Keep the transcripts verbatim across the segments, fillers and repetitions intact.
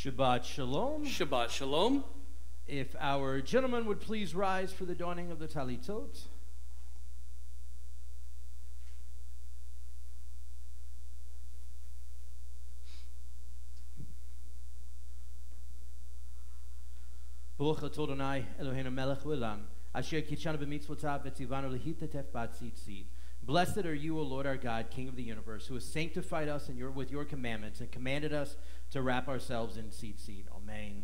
Shabbat Shalom. Shabbat Shalom. If our gentlemen would please rise for the donning of the Talitot. Baruch atah Adonai Eloheinu melech haolam, asher kitshanu b'mitzvotav v'tzivanu lehitatef b'tzitzit. Blessed are you, O Lord our God, King of the universe, who has sanctified us in your, with your commandments and commanded us to wrap ourselves in tzitzit. Amen.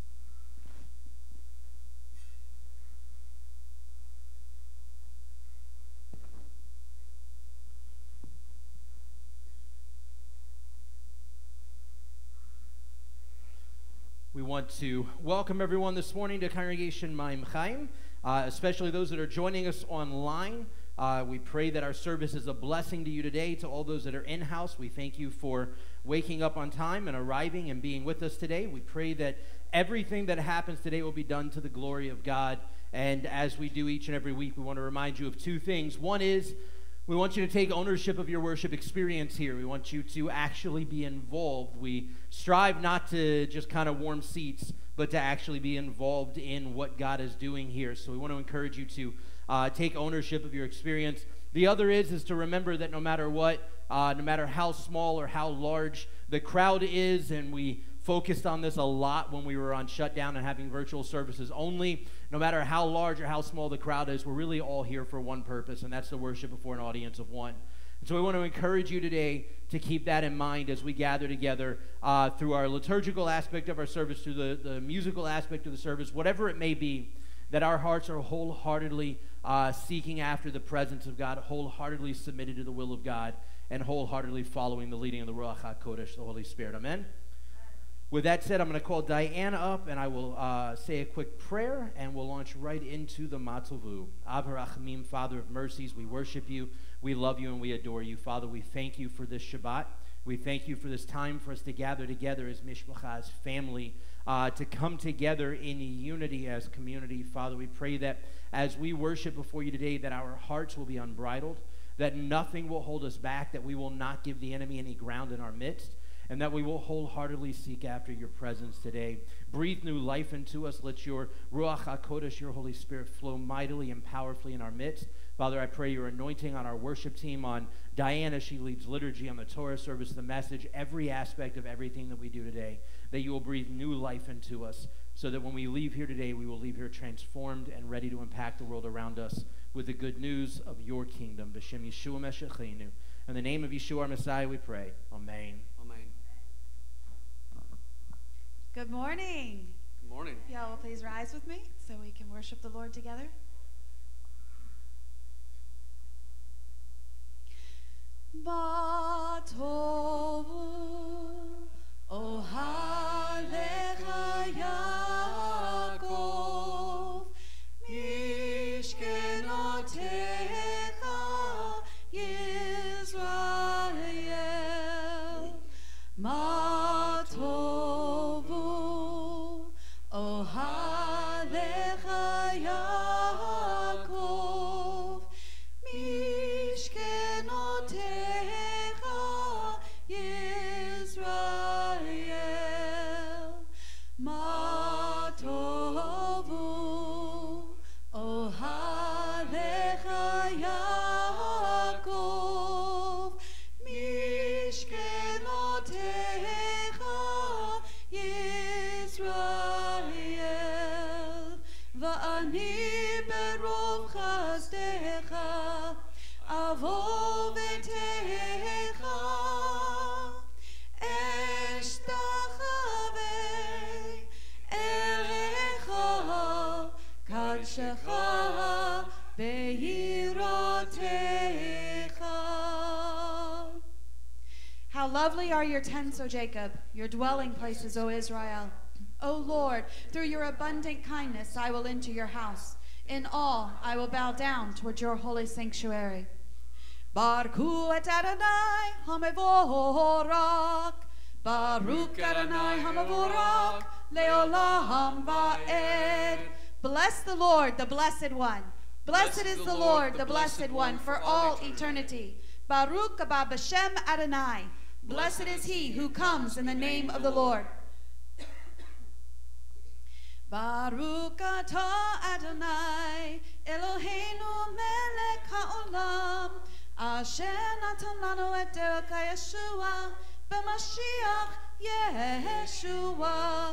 We want to welcome everyone this morning to Congregation Maim Chaim, uh, especially those that are joining us online. Uh, we pray that our service is a blessing to you today. To all those that are in-house, we thank you for waking up on time and arriving and being with us today. We pray that everything that happens today will be done to the glory of God. And as we do each and every week, we want to remind you of two things. One is, we want you to take ownership of your worship experience here. We want you to actually be involved. We strive not to just kind of warm seats, but to actually be involved in what God is doing here. So we want to encourage you to uh, take ownership of your experience. The other is, is to remember that no matter what, uh, no matter how small or how large the crowd is, and we focused on this a lot when we were on shutdown and having virtual services only, no matter how large or how small the crowd is, we're really all here for one purpose, and that's to worship before an audience of one. And so we want to encourage you today to keep that in mind as we gather together uh, through our liturgical aspect of our service, through the, the musical aspect of the service, whatever it may be, that our hearts are wholeheartedly uh, seeking after the presence of God, wholeheartedly submitted to the will of God, and wholeheartedly following the leading of the Ruach HaKodesh, the Holy Spirit. Amen? With that said, I'm going to call Diana up, and I will uh, say a quick prayer, and we'll launch right into the Matzavu. Av HaRachamim, Father of mercies, we worship you, we love you, and we adore you. Father, we thank you for this Shabbat. We thank you for this time for us to gather together as Mishpacha, as family, uh, to come together in unity as community. Father, we pray that as we worship before you today, that our hearts will be unbridled, that nothing will hold us back, that we will not give the enemy any ground in our midst, and that we will wholeheartedly seek after your presence today. Breathe new life into us. Let your Ruach HaKodesh, your Holy Spirit, flow mightily and powerfully in our midst. Father, I pray your anointing on our worship team, on Diana, she leads liturgy, on the Torah service, the message, every aspect of everything that we do today, that you will breathe new life into us, so that when we leave here today, we will leave here transformed and ready to impact the world around us with the good news of your kingdom. B'Shem Yeshua Meshachenu. In the name of Yeshua our Messiah, we pray. Amen. Good morning. Good morning. Y'all will please rise with me so we can worship the Lord together. Batovu ohalecha Yaakov mishkenotecha Yisrael Matovu ohalecha Yaakov mishkenotecha Yisrael Matovu ohalecha Yaakov mishkenotecha Yisrael va'ani berov chasdecha avo v'techa eshtachavei elecha kadshecha be'yiratecha. How lovely are your tents, O Jacob, your dwelling places, O Israel. O Lord, through your abundant kindness I will enter your house. In awe I will bow down toward your holy sanctuary. Baruch et Adonai HaMevorak, Baruch Adonai HaMevorak, Leolam Va'ed. Bless the Lord, the Blessed One. Blessed is the Lord, the Blessed One, for all eternity. Baruch haba b'Shem Adonai. Blessed is he who comes in the name of the Lord. Baruch atah Adonai, Eloheinu melech haolam, asher natan lanu et derech Yeshua, b'Mashiach Yeshua.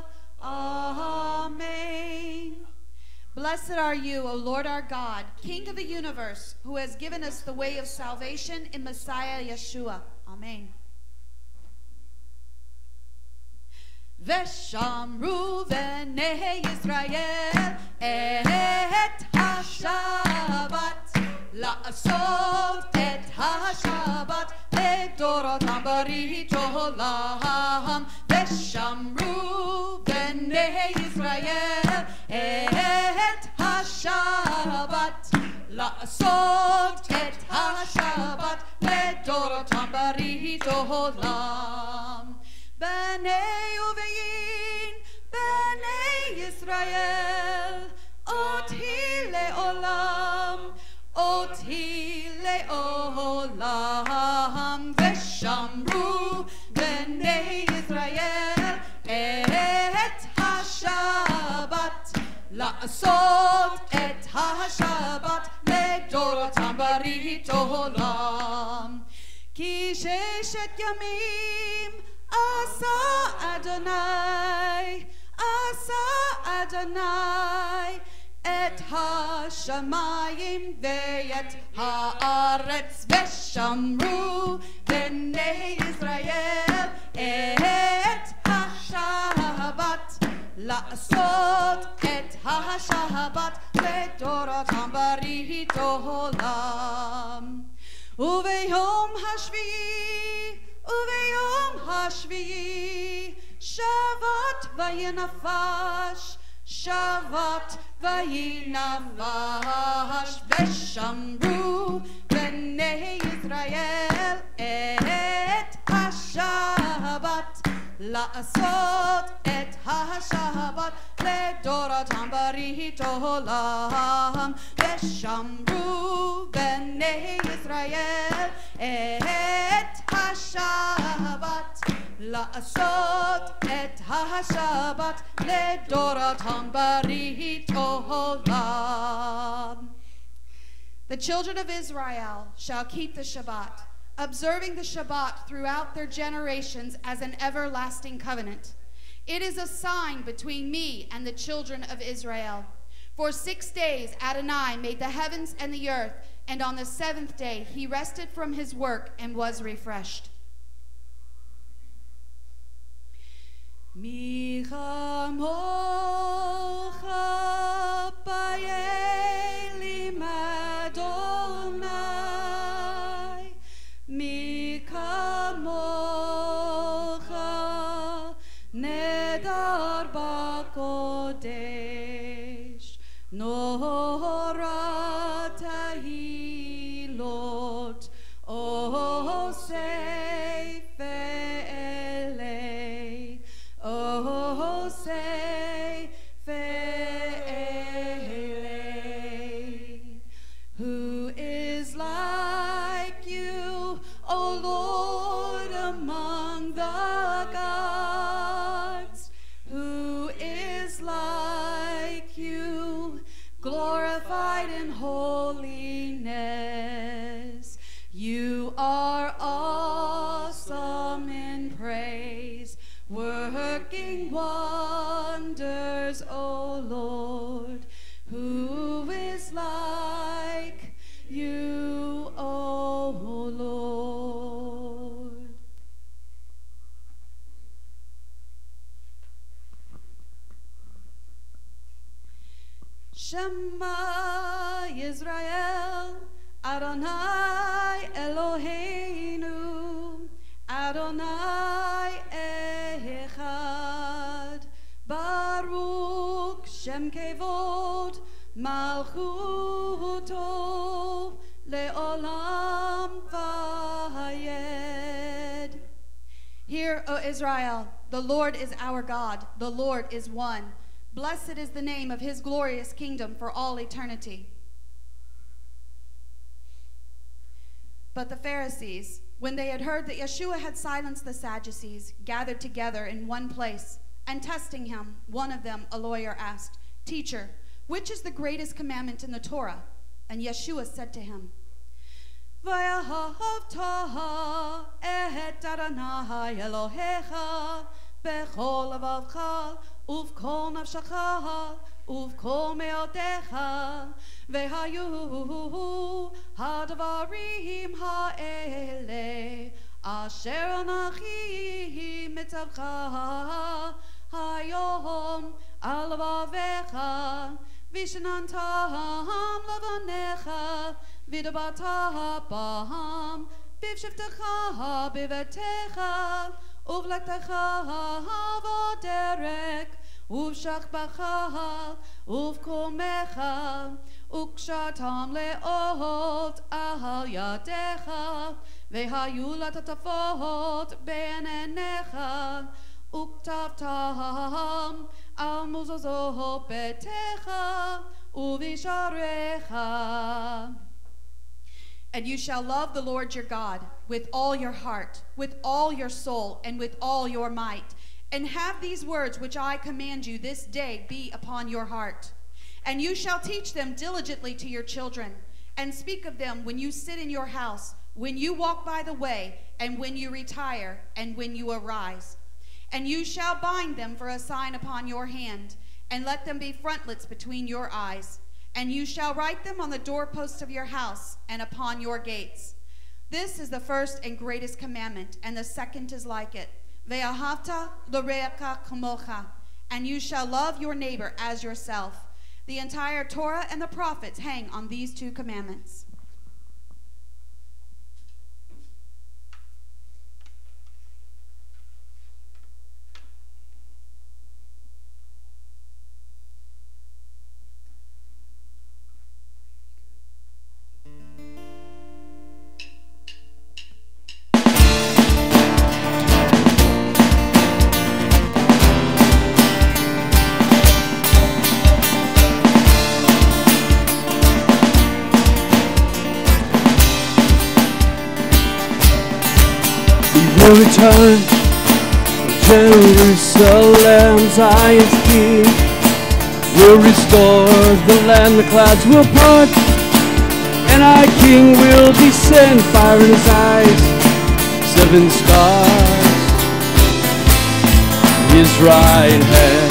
Amen. Blessed are you, O Lord our God, King of the universe, who has given us the way of salvation in Messiah Yeshua. Amen. Veshamru v'nei Yisrael et ha-Shabbat, la'asot et ha-Shabbat le'dorotam barit olam. Veshamru v'nei Yisrael et ha-Shabbat, la'asot et ha-Shabbat le'dorotam barit olam. B'nei uveyin, b'nei Yisrael, oti le'olam, oti le'olam. Veshamru b'nei Yisrael et ha-Shabbat, la'asot et ha-Shabbat le'dorotam barit olam. Ki sheshet yamim Asa Adonai, Asa Adonai, et ha-shamayim ve'et ha'aretz, veshamru b'nei Yisrael et ha-Shabbat, la'asot et ha-Shabbat le'dorotam barit olam. Uveyom hashvi'i, Uveyom hashvi'i, Shavat vayinafash, Shavat vayinafash, Veshamru b'nei Yisrael et ha-Shabbat, la'asot et ha-Shabbat le'dorotam barit olam. Veshamru b'nei Yisrael et ha-Shabbat, la'asot et ha-Shabbat le'dorotam barit olam. The children of Israel shall keep the Shabbat, observing the Shabbat throughout their generations as an everlasting covenant. It is a sign between me and the children of Israel. For six days Adonai made the heavens and the earth, and on the seventh day he rested from his work and was refreshed. Mi chamocha b'yelim Adonai, mi kamocha nedar b'kodesh, norat ha'ilot osei fe'elei, osei fe'elei. Who is like you, O Lord, among the gods? Who is like you, glorified in holiness? You are awesome in praise, working wonders, O Lord. Who is like you, O Lord? Shema Yisrael, Adonai Eloheinu, Adonai Echad, Baruch Shem Kevod, Malchuto Le'olam Vayed. Hear, O Israel, the Lord is our God, the Lord is one. Blessed is the name of his glorious kingdom for all eternity. But the Pharisees, when they had heard that Yeshua had silenced the Sadducees, gathered together in one place. And testing him, one of them, a lawyer, asked, "Teacher, which is the greatest commandment in the Torah?" And Yeshua said to him, "V'ahavta et Adonai Elohecha b'chol levavcha uv'kol nafshecha uv'kol me'odecha v'hayu hadvarim ha'ele asher anachi mitzavcha hayom al levavecha vishanantam levanecha vidabata baham bivshivtecha bivetecha uvlektecha voderek uvshachbacha uvkomecha ukshatam leot al yadecha vehayu latatafot be'enecha uktavtam al muzazot betecha uvisharecha. And you shall love the Lord your God with all your heart, with all your soul, and with all your might. And have these words which I command you this day be upon your heart. And you shall teach them diligently to your children, and speak of them when you sit in your house, when you walk by the way, and when you retire, and when you arise. And you shall bind them for a sign upon your hand, and let them be frontlets between your eyes. And you shall write them on the doorposts of your house and upon your gates. This is the first and greatest commandment, and the second is like it. Ve'ahavta l'reacha kamocha. And you shall love your neighbor as yourself. The entire Torah and the prophets hang on these two commandments. will return from Jerusalem, Zion's King will restore the land, the clouds will part, and our King will descend, fire in his eyes, seven stars, his right hand.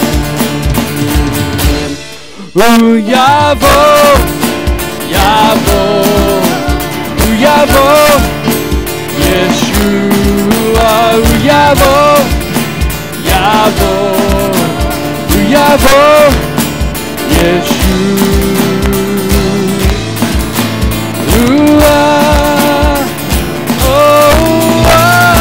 Ooh, Yavo, Yavo, ooh, Yavo, Yeshua, ooh, Yavo, Yavo, ooh, Yavo, Yeshua, ooh, ah, oh, oh.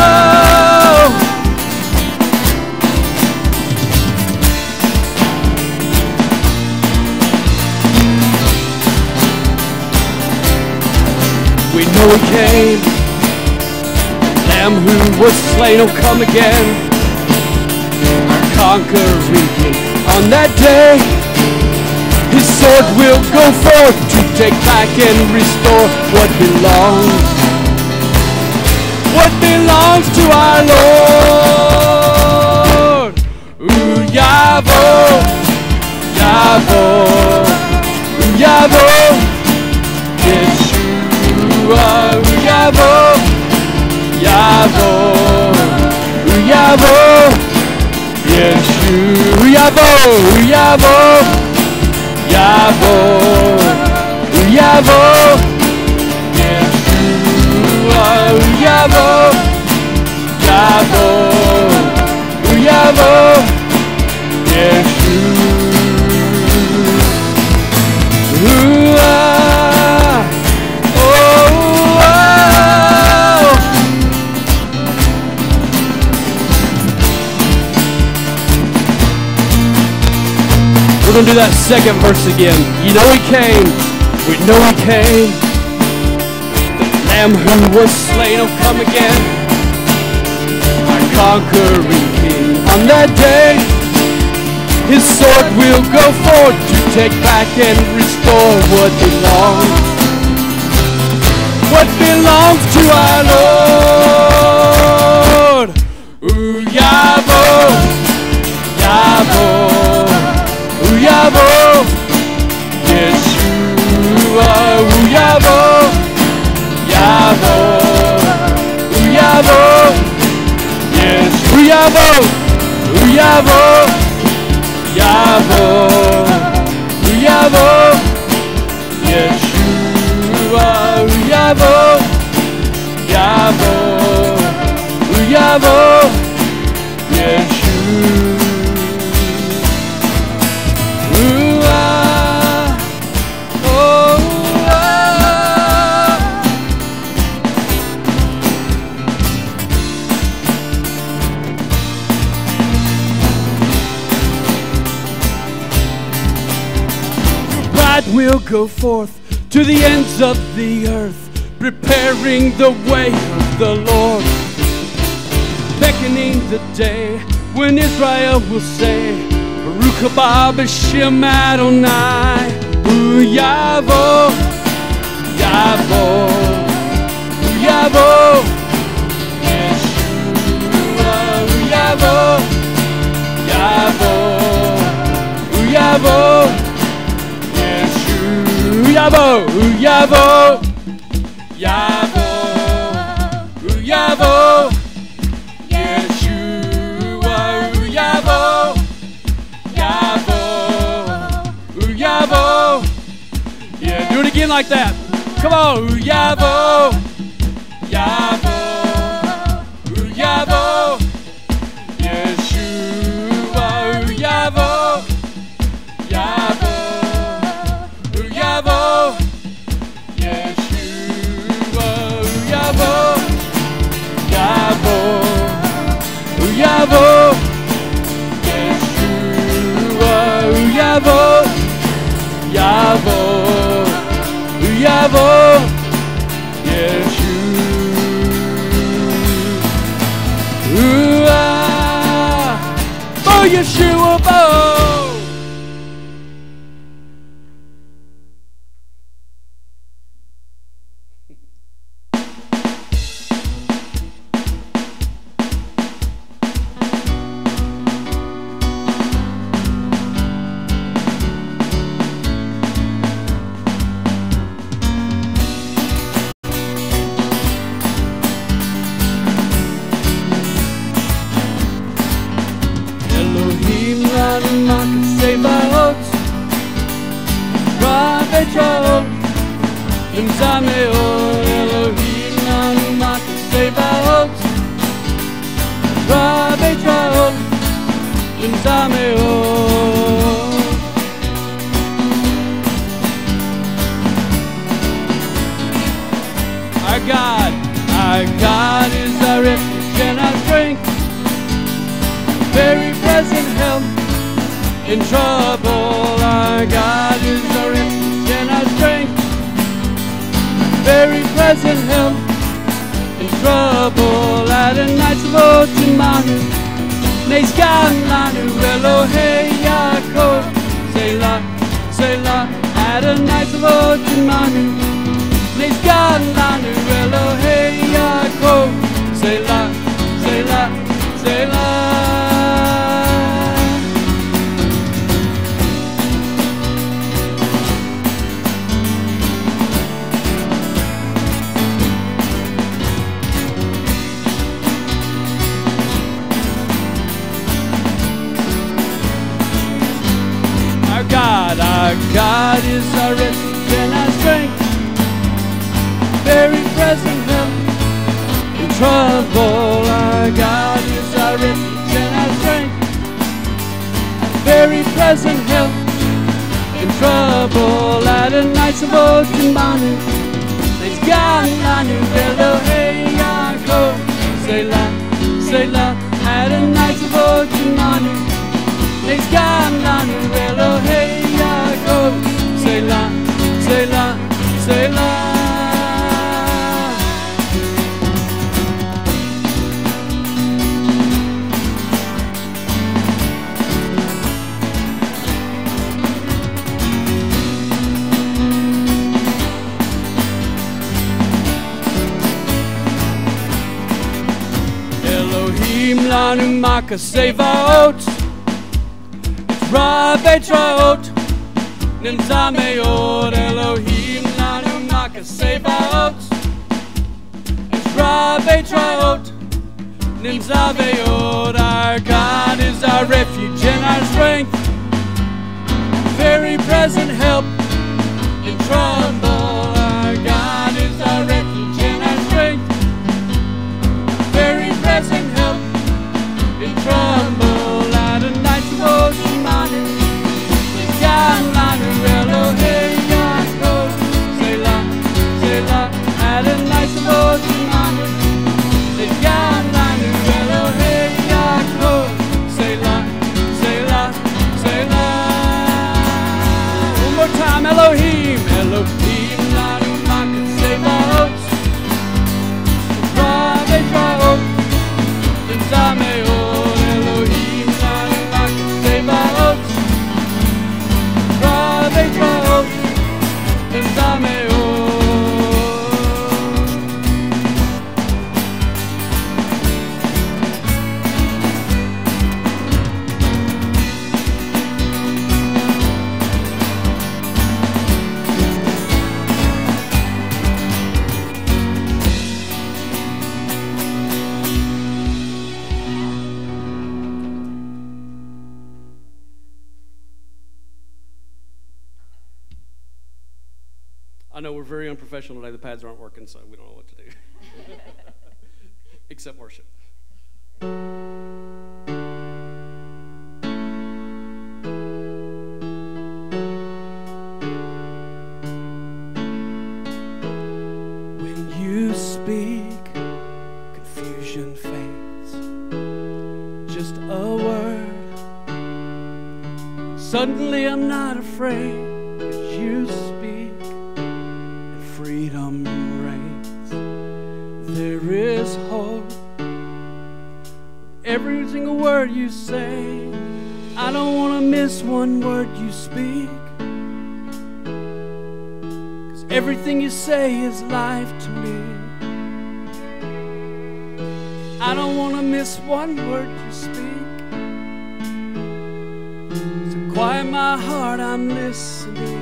We know he came, Lamb who was slain will come again, our conquering King. On that day, his sword will go forth to take back and restore what belongs, what belongs to our Lord. Ooh, Yavo, Yavo, ooh, Yavo, Yeshua, ooh, Yavo, Yavo, ooh, Yavo, Yeshua, Yavo, Yavo, Yavo, Yavo, Yeshua, Yavo, Yavo, Yavo, Yeshua, oh, oh. We're going to do that second verse again. You know he came. We know he came. The Lamb who was slain will come again, our conquering King. On that day, his sword will go forth to take back and restore what belongs, what belongs to our Lord. Ooh, Yavo, Yavo, Yavo, Yavo, Yavo, Yeshua, Yavo, Yavo, Yavo, Yeshua. We'll go forth to the ends of the earth, preparing the way of the Lord, beckoning the day when Israel will say, Baruch haba b'shem Adonai, Hu yavo, yavo, Hu yavo, Yeshua, Hu yavo, yavo, Hu yavo, Yavo, Yavo, Yavo, Yavo, Yeshua, Yavo, Yavo, Yavo. Yeah, do it again like that. Come on, Yavo, Yavo, Yavo, Yeshua, Yavo, Yavo. Yavo, Yeshua, Yavo, Yavo, Yavo, Yeshua, oh Yeshua, oh. Our God, our God is our refuge and our strength, very present help in trouble. Our God is our refuge and our strength, very present help in trouble. Adonai Tzavot Imanu, Neizgan lanu Elohei Yaakov, Selah, Selah. Adonai Tzavot Imanu, Neizgan lanu Elohei Yaakov, Selah, Selah, Selah. God, our God is our refuge and our strength, very present help in trouble. Our God is our refuge and our strength, very present help in trouble. Adonai Tzavot Imanu, Neizgan lanu Elohei Yaakov, Selah, Selah. Adonai Tzavot Imanu, Neizgan lanu Elohei Yaakov, Selah, Selah, Selah. Elohim lanu Maka Sevaot, Rabbi Traot, Nimza Meod. Elohim lanu Maka Sevaot, it's Rabbi Traot, Nimza Meod. Our God is our our refuge and our strength, very present help in trouble. Our God is our refuge and our strength, very present help in trouble. Adonai Tzavot Shemanu, Yalanu Elohei Yaakov, Selah, Selah. Adonai Tzavot Shemanu, Yalanu Elohei Yaakov, Selah, Selah, Selah. One more time, Elohim, Elohim, Lanu Makat Sebaot, Rave Traot, Zameot, Elohim, Lanu Makat Sebaot, Rave Traot, Zameot. I know we're very unprofessional today. The pads aren't working, so we don't know what to do. Except worship. When you speak, confusion fades. Just a word. Suddenly I'm not afraid, 'cause you speak. Freedom reigns. There is hope. Every single word you say, I don't want to miss one word you speak. 'Cause everything you say is life to me. I don't want to miss one word you speak. So quiet my heart, I'm listening.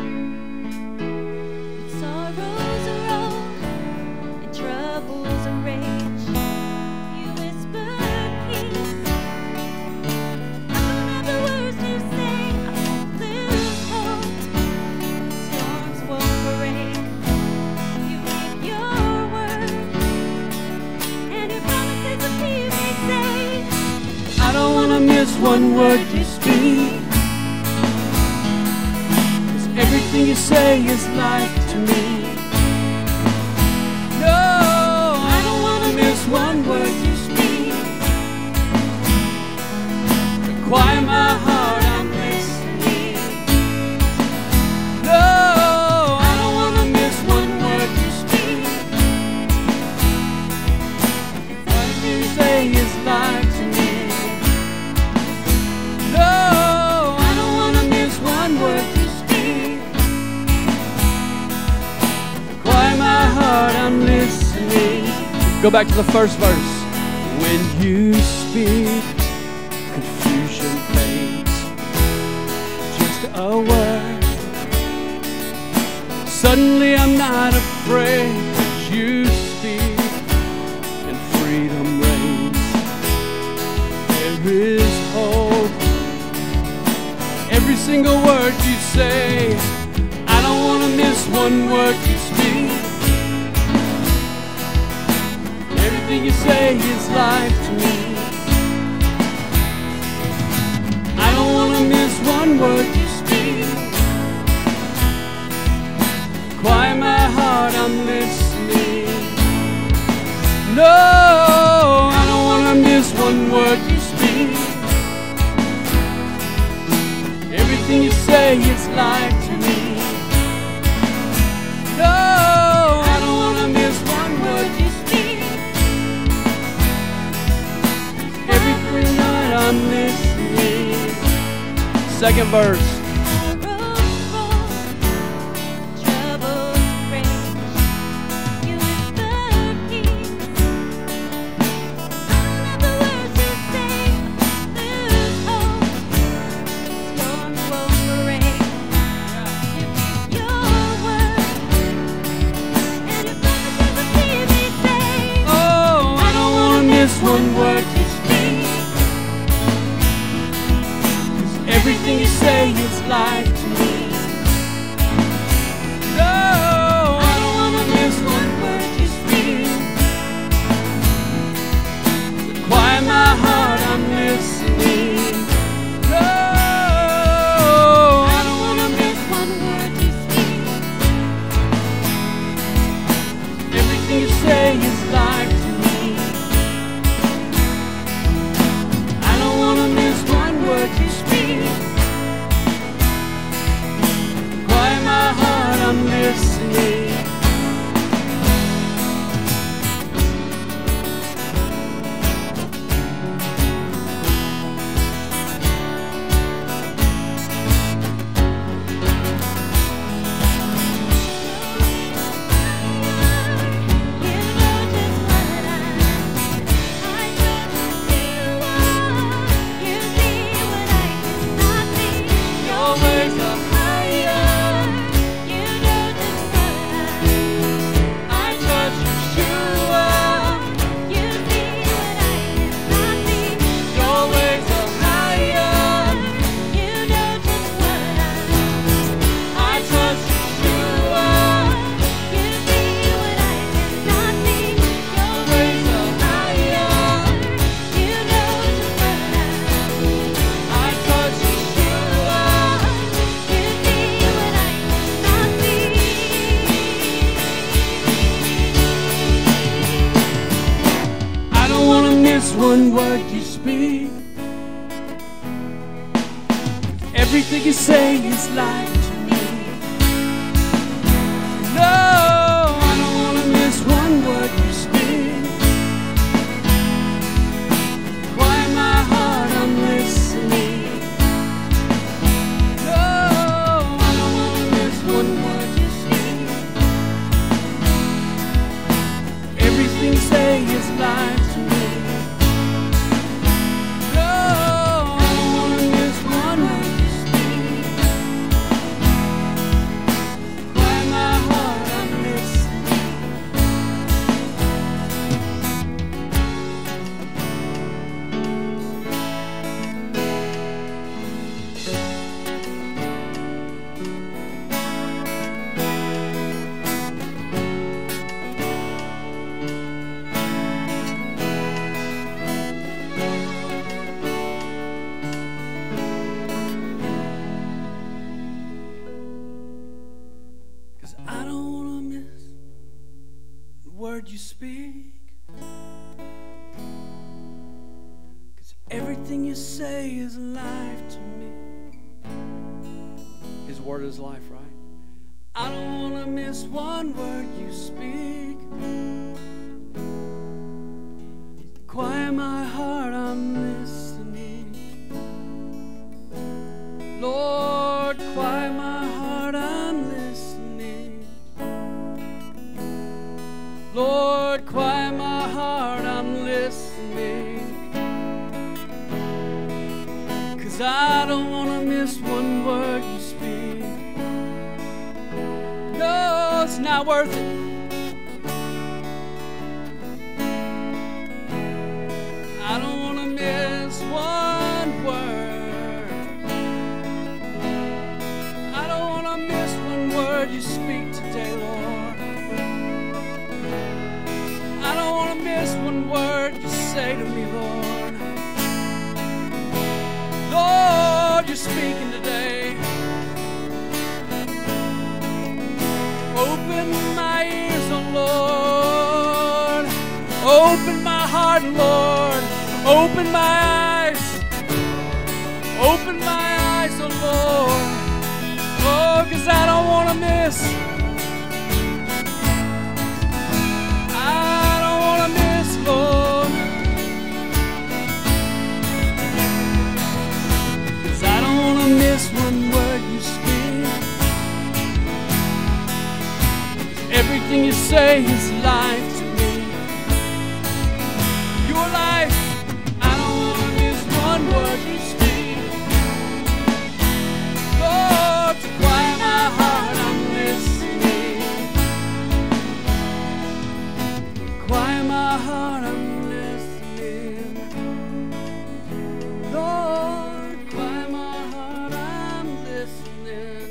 One word you speak, 'cause everything you say is life to me. No, I don't want to miss one word you speak. Quiet my heart, I'm listening. No, I don't want to miss one word you speak. Everything you say is life to me. I'm listening. Go back to the first verse. When you speak, confusion fades. Just a word. Suddenly I'm not afraid. 'Cause you speak and freedom reigns. There is hope. Every single word you say, I don't want to miss one word you speak. Everything you say is life to me. I don't want to miss one word you speak. Quiet my heart, I'm listening. No, I don't want to miss one word you speak. Everything you say is life to me. No, I don't want to miss one word you speak. Every night I'm listening. Second verse. One word you speak. one word you speak. Everything you say is life to me. No, I don't want to miss one word you speak. Quiet my heart, I'm listening. No, I don't want to miss one word you speak. Everything you say is life to me. You speak, 'cause everything you say is life to me. His word is life, right? I don't want to miss one word you speak. Quiet my heart, I'm listening. Lord, quiet my heart, I'm listening. Lord, quiet my heart, I'm listening. 'Cause I don't want to miss one word you speak. No, it's not worth it. I don't want to miss one word. I don't want to miss one word you speak today, Lord. I don't want to miss one word you say to me, Lord. Lord, you're speaking today. Open my ears, oh Lord. Open my heart, Lord. Open my eyes. Open my eyes, oh Lord. Oh, 'cause I don't want to miss. Lord, 'cause I don't want to miss one word you speak. Everything you say is life to me. Your life, I don't want to miss one word you speak. Lord, to quiet my heart, I'm listening. Quiet my heart, I'm listening. Lord, quiet my heart, I'm listening.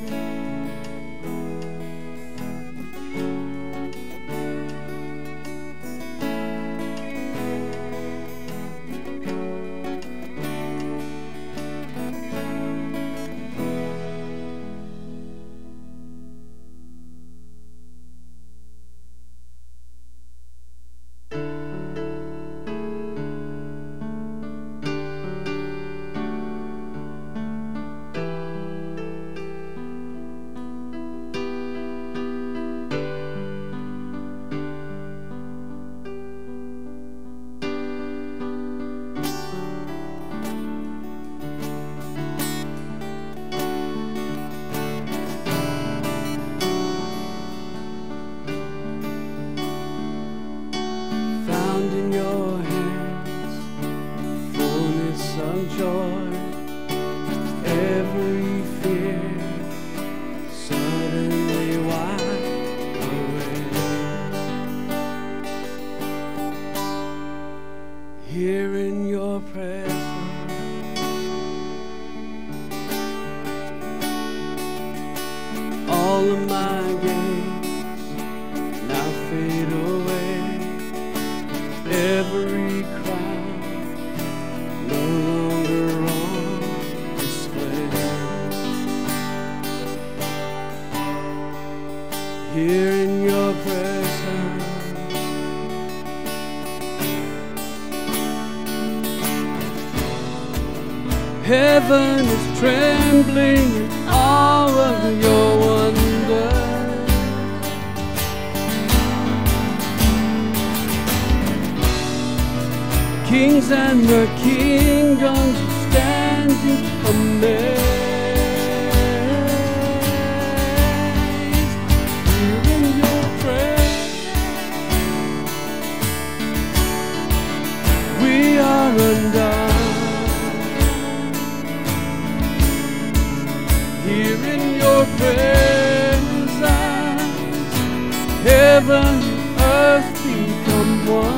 all of my gains now fade away. Every crown no longer on display. Here in your presence, Heaven is trembling in awe of your wonder. Kings and the kingdoms are standing amazed. Here in your presence, we are undone. Here in your presence, heaven and earth become one.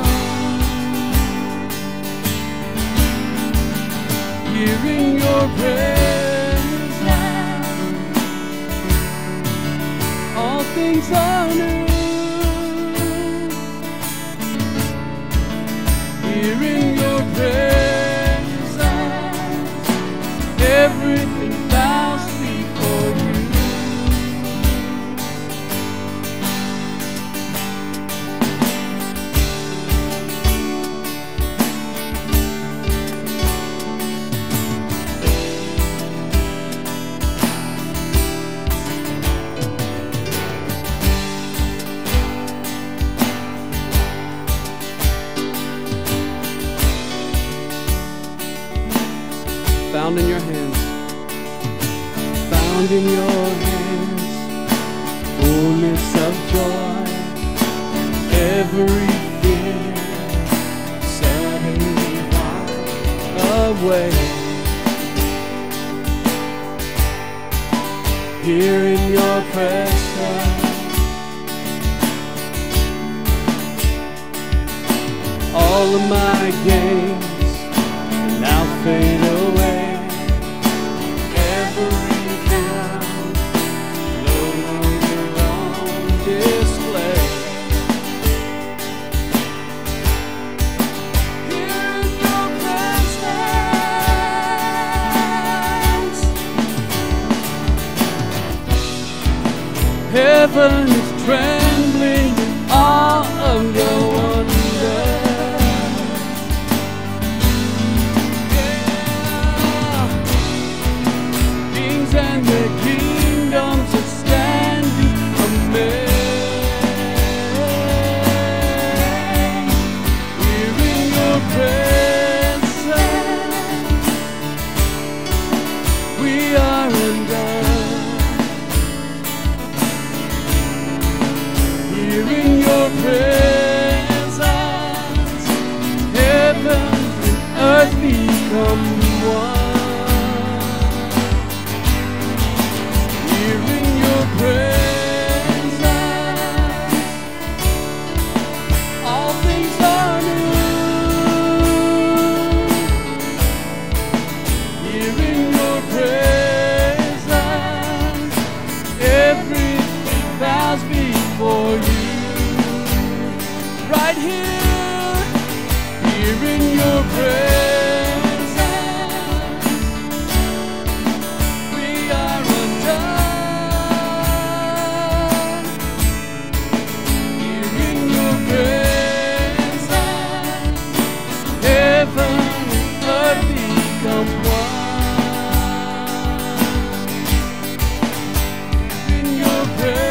Here in your presence, all things are new. Here in your presence, everything bows before you. Found in your hands, found in your hands, fullness of joy, every fear suddenly wiped away. Here in your presence, all of my gains now fade away. Heaven is trembling in awe of your wonder. Yeah. Kings and the kingdoms are standing amazed. Here in your presence, we are undone. Here in your presence, heaven and earth become one. Here in your presence, all things are new. Here in your presence, everything bows before you. Right here, here in your presence, we are undone. Here in your presence, heaven and earth become one. In your presence,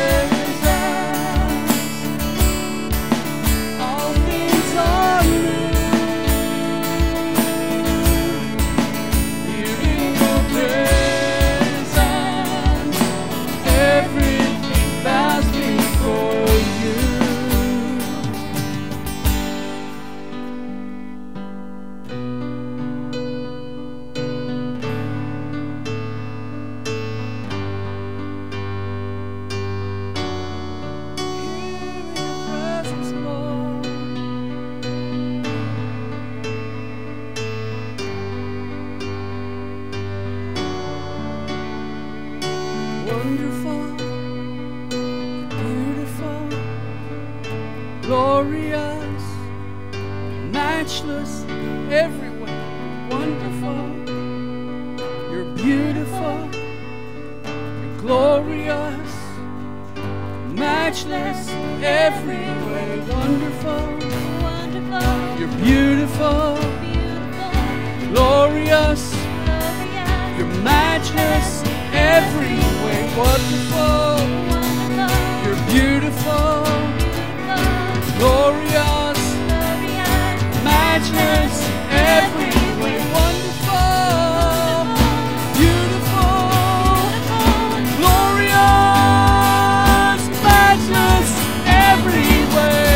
wonderful, beautiful, glorious, matchless, everywhere. Wonderful, you're beautiful, you're glorious, matchless, everywhere. Wonderful, wonderful, you're beautiful, beautiful, glorious, every way wonderful. You're beautiful, glorious, matchless, every way wonderful, beautiful, glorious, matchless, every way.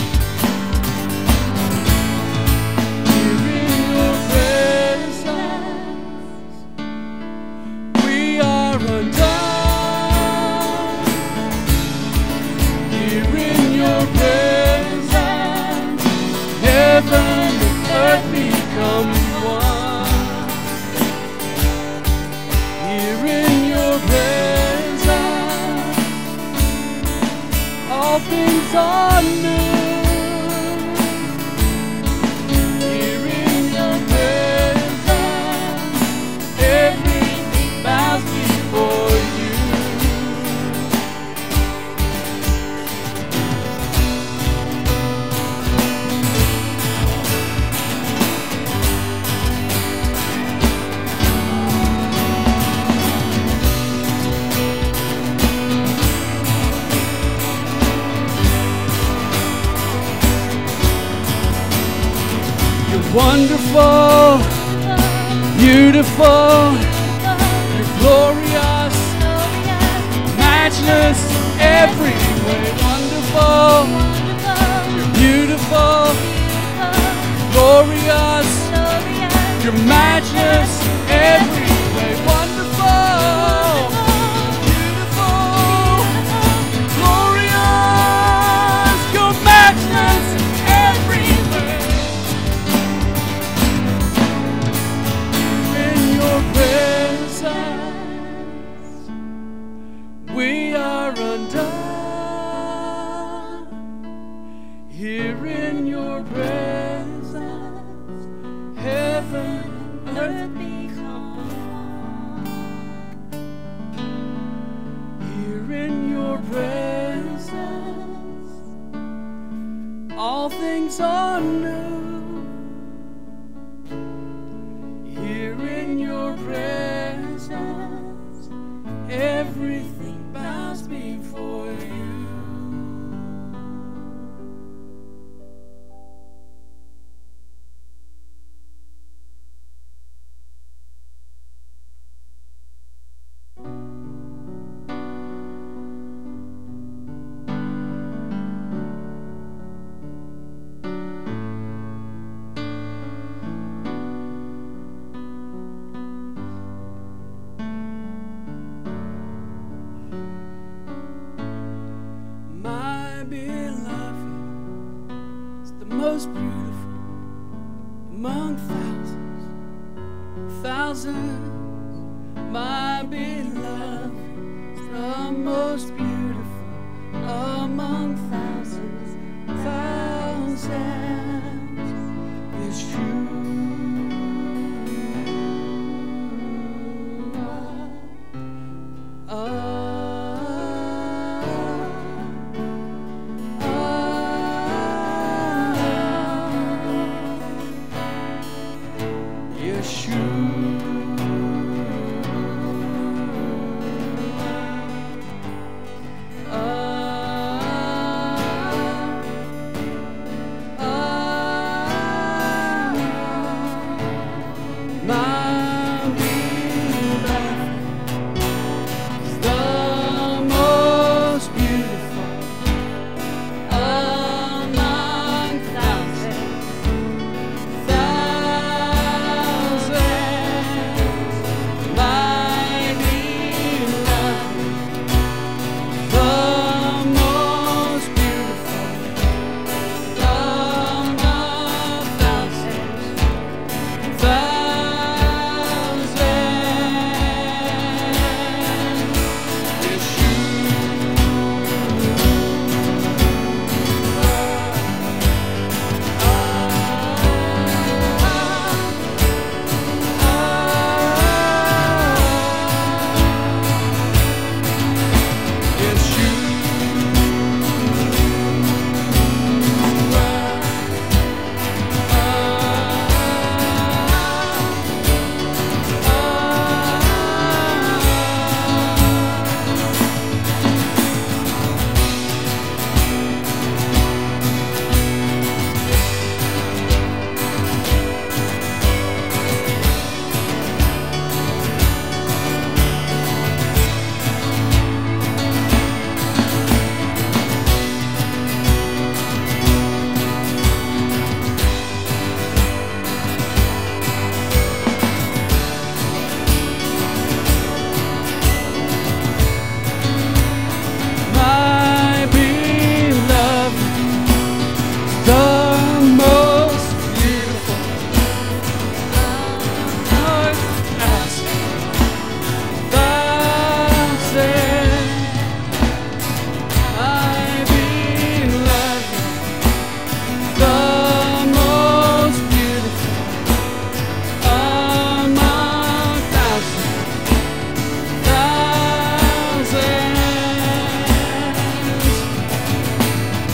Here in your presence, we are undone. Here in your presence, heaven and earth become one. Here in your presence, all things are new. Here in your presence, everything bows before you. You're wonderful, beautiful, you're glorious, matchless, every way wonderful. You're beautiful, glorious, you're matchless, every way wonderful. Beautiful, glorious, you're matchless, every way. In your presence, we are undone. Here in your presence, heaven and earth become one. Here in your presence, all things are new. Here in your presence, everything bows before you. My beloved is the most beautiful among thousands, thousands. My beloved is the most beautiful among thousands, thousands. It's true. Ah. Ah,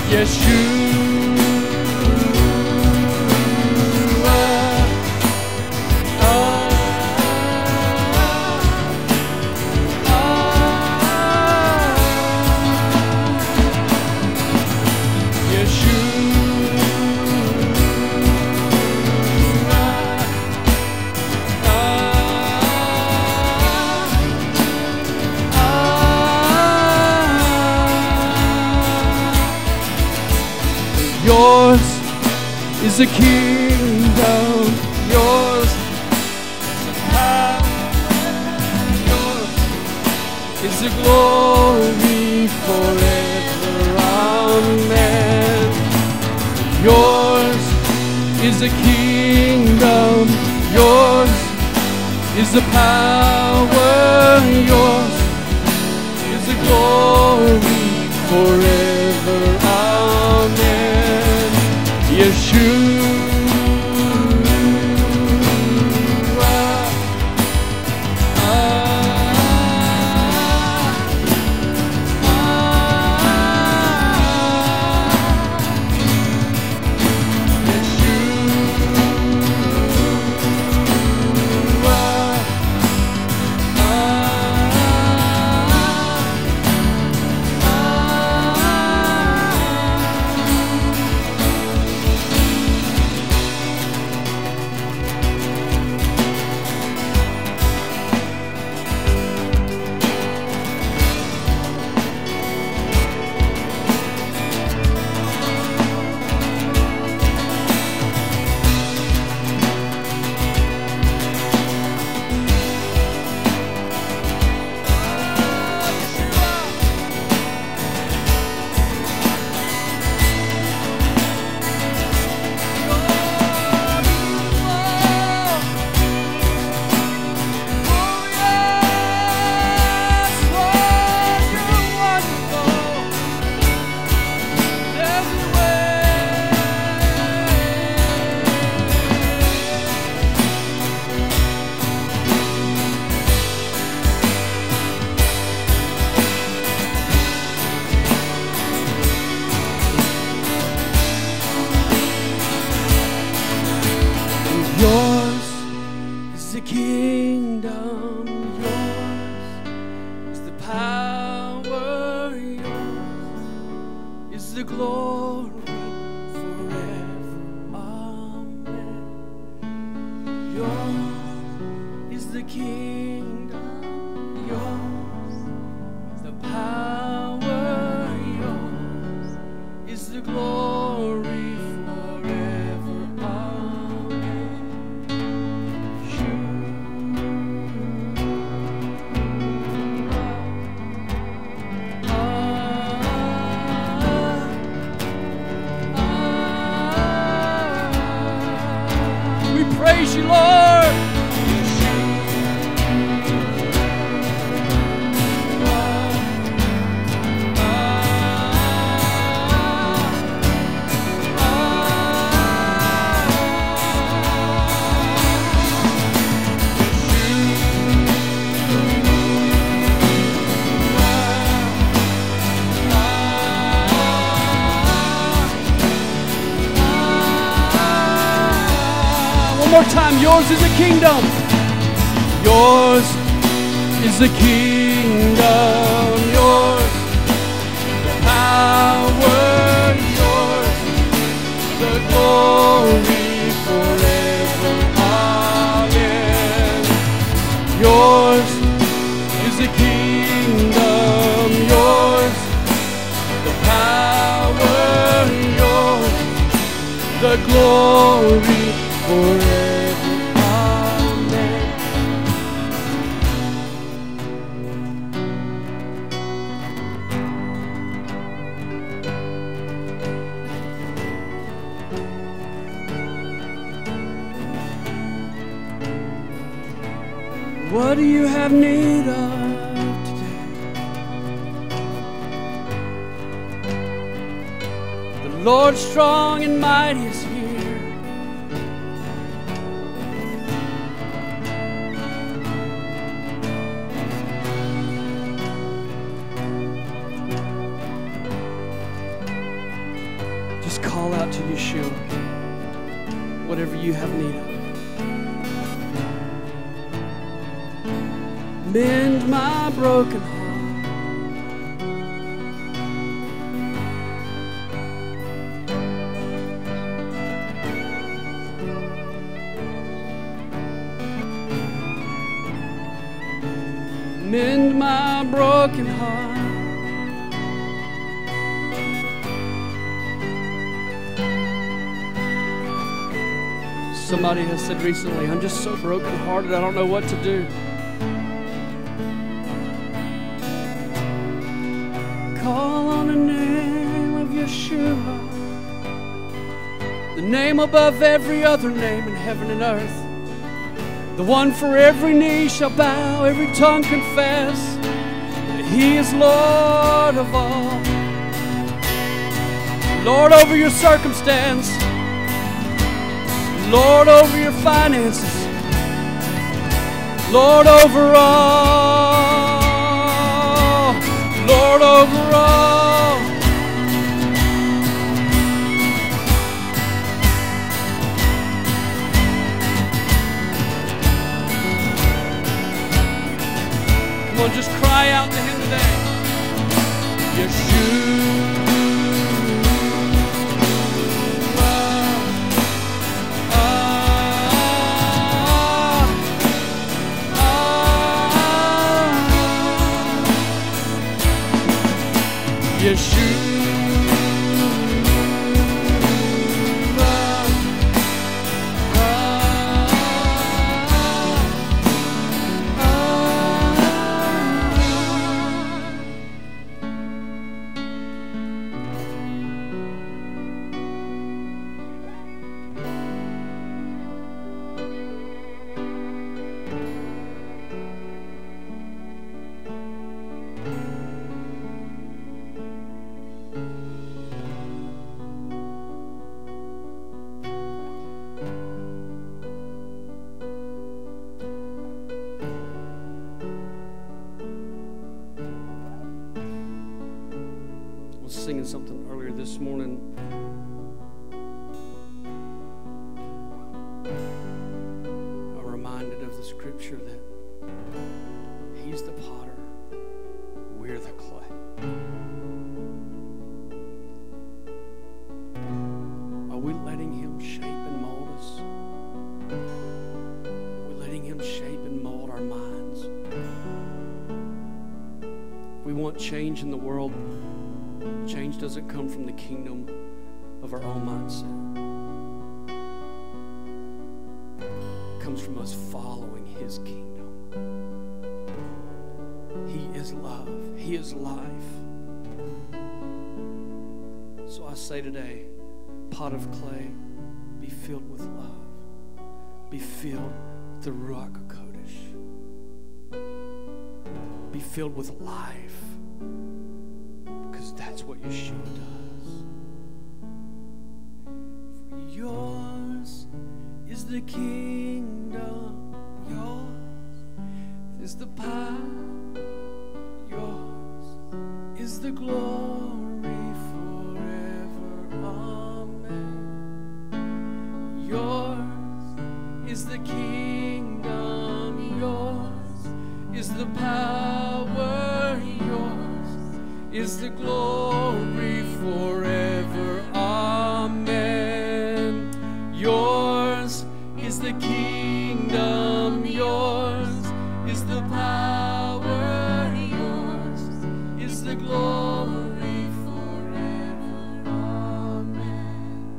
Yours is the kingdom, yours is the power, yours is the glory forever. Amen. Yours is the kingdom, yours is the power, yours is the glory forever. Amen. Yeshua. Praise you, Lord. One more time. Yours is the kingdom. Yours is the kingdom. Yours the power. Yours the glory forever. Amen. Yours is the kingdom. Yours the power. Yours the glory forever. What do you have need of today? The Lord strong and mighty is here. Just call out to Yeshua, whatever you have need of. Mend my broken heart. Mend my broken heart. Somebody has said recently, I'm just so brokenhearted, I don't know what to do. Call on the name of Yeshua, the name above every other name in heaven and earth. The one for every knee shall bow, every tongue confess that He is Lord of all. Lord over your circumstance, Lord over your finances, Lord over all, Lord over all. Come on, just cry out to Him today. Yeshua. Singing something earlier this morning. I'm reminded of the scripture that He's the potter, we're the clay. Are we letting Him shape and mold us? Are we letting Him shape and mold our minds? We want change in the world. Change doesn't come from the kingdom of our own mindset. It comes from us following His kingdom. He is love. He is life. So I say today, pot of clay, be filled with love. Be filled with the Ruach HaKodesh. Be filled with life. Because that's what Yeshua does. For yours is the kingdom, yours is the power, yours is the glory forever. Amen. Yours is the kingdom, yours is the power, yours is the glory forever. Amen. Yours is the kingdom, yours is the power, yours is the glory forever. Amen.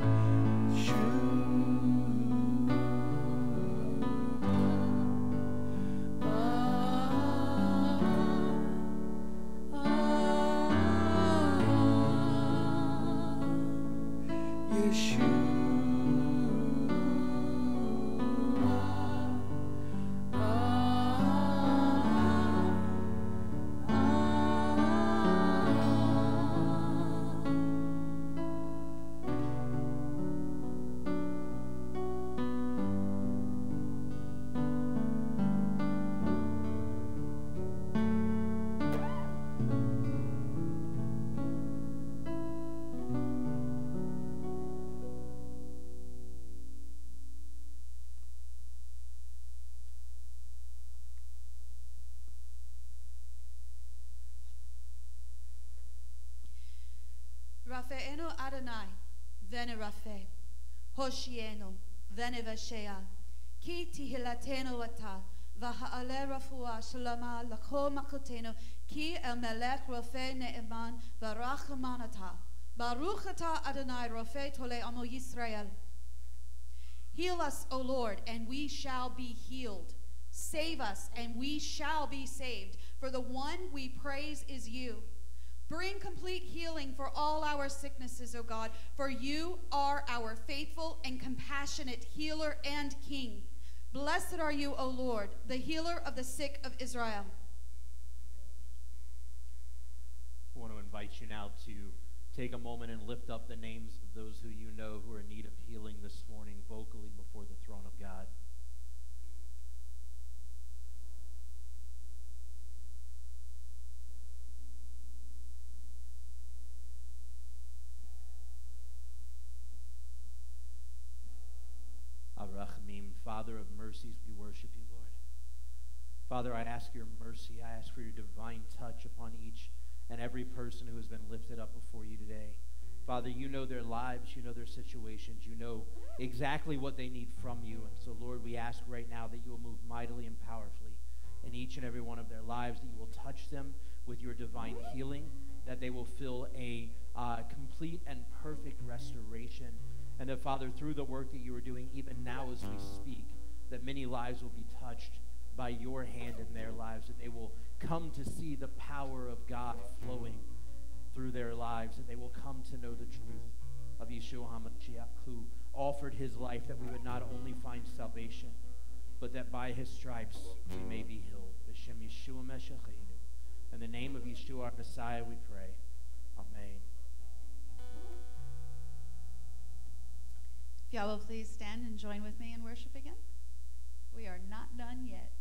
Rafe'enu Adonai, vene Rafe, Hoshienu, vene Vashea, Ki tihilatenu ata, Vaha'ale rafua shalama lako makotenu, Ki el melech Rafe ne'eman, Varachamanata, Baruch ata Adonai Rafe tole amo Yisrael. Heal us, O Lord, and we shall be healed. Save us, and we shall be saved. For the one we praise is you. Bring complete healing for all our sicknesses, O God, for you are our faithful and compassionate healer and king. Blessed are you, O Lord, the healer of the sick of Israel. I want to invite you now to take a moment and lift up the names of those who you know who are in need of healing this morning vocally before the throne of God. Ar-Rachamim, Father of mercies, we worship you, Lord. Father, I ask your mercy. I ask for your divine touch upon each and every person who has been lifted up before you today. Father, you know their lives, you know their situations, you know exactly what they need from you. And so, Lord, we ask right now that you will move mightily and powerfully in each and every one of their lives, that you will touch them with your divine healing, that they will feel a uh, complete and perfect restoration. And that, Father, through the work that you are doing even now as we speak, that many lives will be touched by your hand in their lives, that they will come to see the power of God flowing through their lives, that they will come to know the truth of Yeshua HaMashiach, who offered his life that we would not only find salvation, but that by his stripes we may be healed. B'Shem Yeshua Meshachenu. In the name of Yeshua our Messiah we pray. Amen. If y'all will please stand and join with me in worship again. We are not done yet.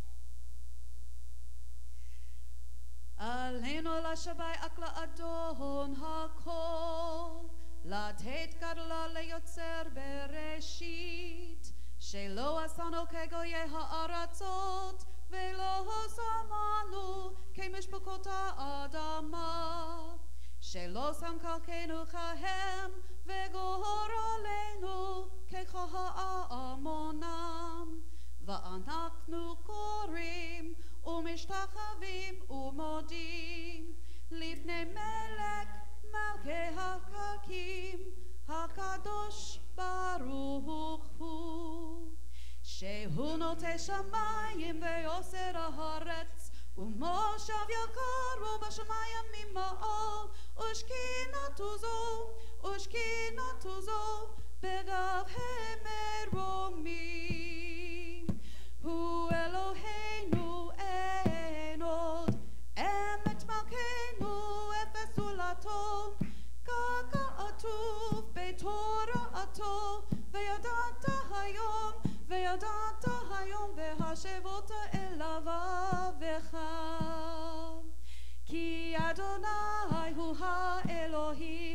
Aleinu la shabai akla adon hakol, la tet gadla leyotzer bereshit, shelo asano kegoye ha'aratzot, velo samanu kemishpukota adama, shelo samkalkenu chahem, vegorolenu kechaha amonam, va'anaknu korim, ומשתחווים ומודים לפני מלך מלכי החכים הקדוש ברוך הוא שהוא נוטה שמיים ויוסר הארץ ומושב יקר ובשמיים ממעל ושכינתו זו ושכינתו זו בגב המרומים הוא אלוהינו אין עוד אמת מלכנו אפס זולתו ככתוב בתורתו וידעת היום וידעת היום והשבות אליו אביך כי אדוני הוא האלוהים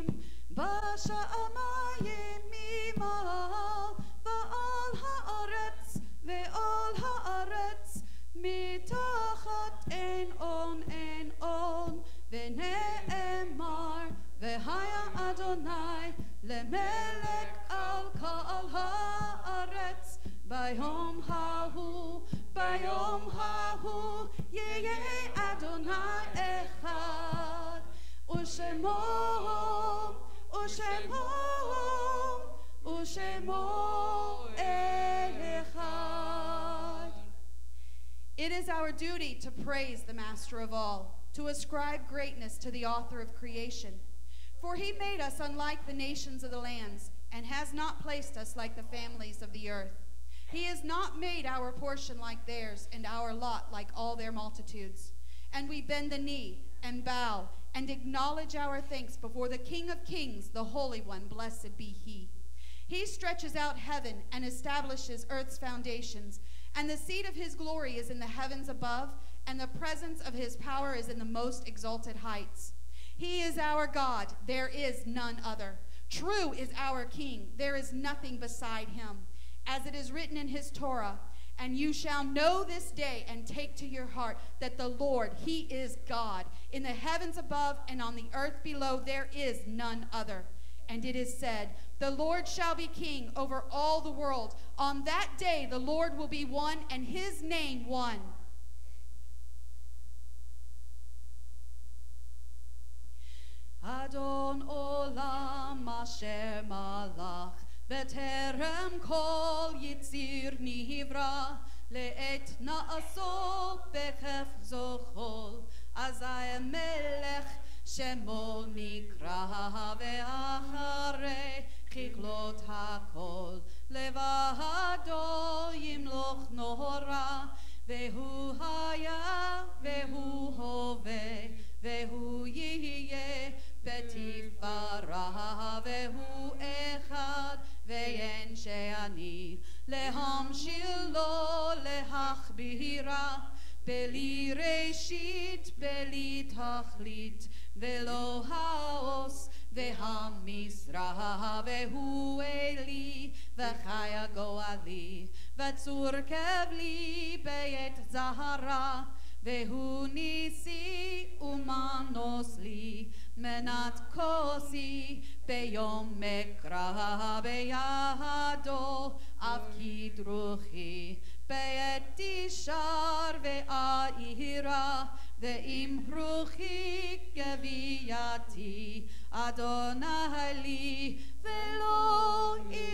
בשמיים ממעל ועל הארץ ועל הארץ מתחת אין און אין און ונאמר והיה אדוני למלך על כל הארץ ביום ההוא ביום ההוא יהיה אדוני אחד ושמו ושמו ושמו אחד. It is our duty to praise the Master of all, to ascribe greatness to the author of creation. For he made us unlike the nations of the lands, and has not placed us like the families of the earth. He has not made our portion like theirs, and our lot like all their multitudes. And we bend the knee, and bow, and acknowledge our thanks before the King of kings, the Holy One, blessed be he. He stretches out heaven, and establishes earth's foundations, and the seat of his glory is in the heavens above, and the presence of his power is in the most exalted heights. He is our God, there is none other. True is our King, there is nothing beside him. As it is written in his Torah, And you shall know this day and take to your heart that the Lord, he is God. In the heavens above and on the earth below, there is none other. And it is said, the Lord shall be king over all the world. On that day the Lord will be one, and his name one. Adon olam asher malach beterem kol yitzir nivra leet na'aso bekef zochol azay melech shemo nikra ve'acharei chiklot hakol levado yimloch nora vehu haya vehu hove vehu yihye בתפארה והוא אחד ואין שאני להמשיל לו להכבירה בלי ראשית בלי תכלית ולא העוס והמשרה והוא אלי וחי הגואלי וצור כבלי בעת זהרה והוא ניסי ומנוס לי מנת כוסי ביום מקרא בידו אף כדרוכי בעת תשאר ואירה ואם רוחי גבייתי אדוני לי ולא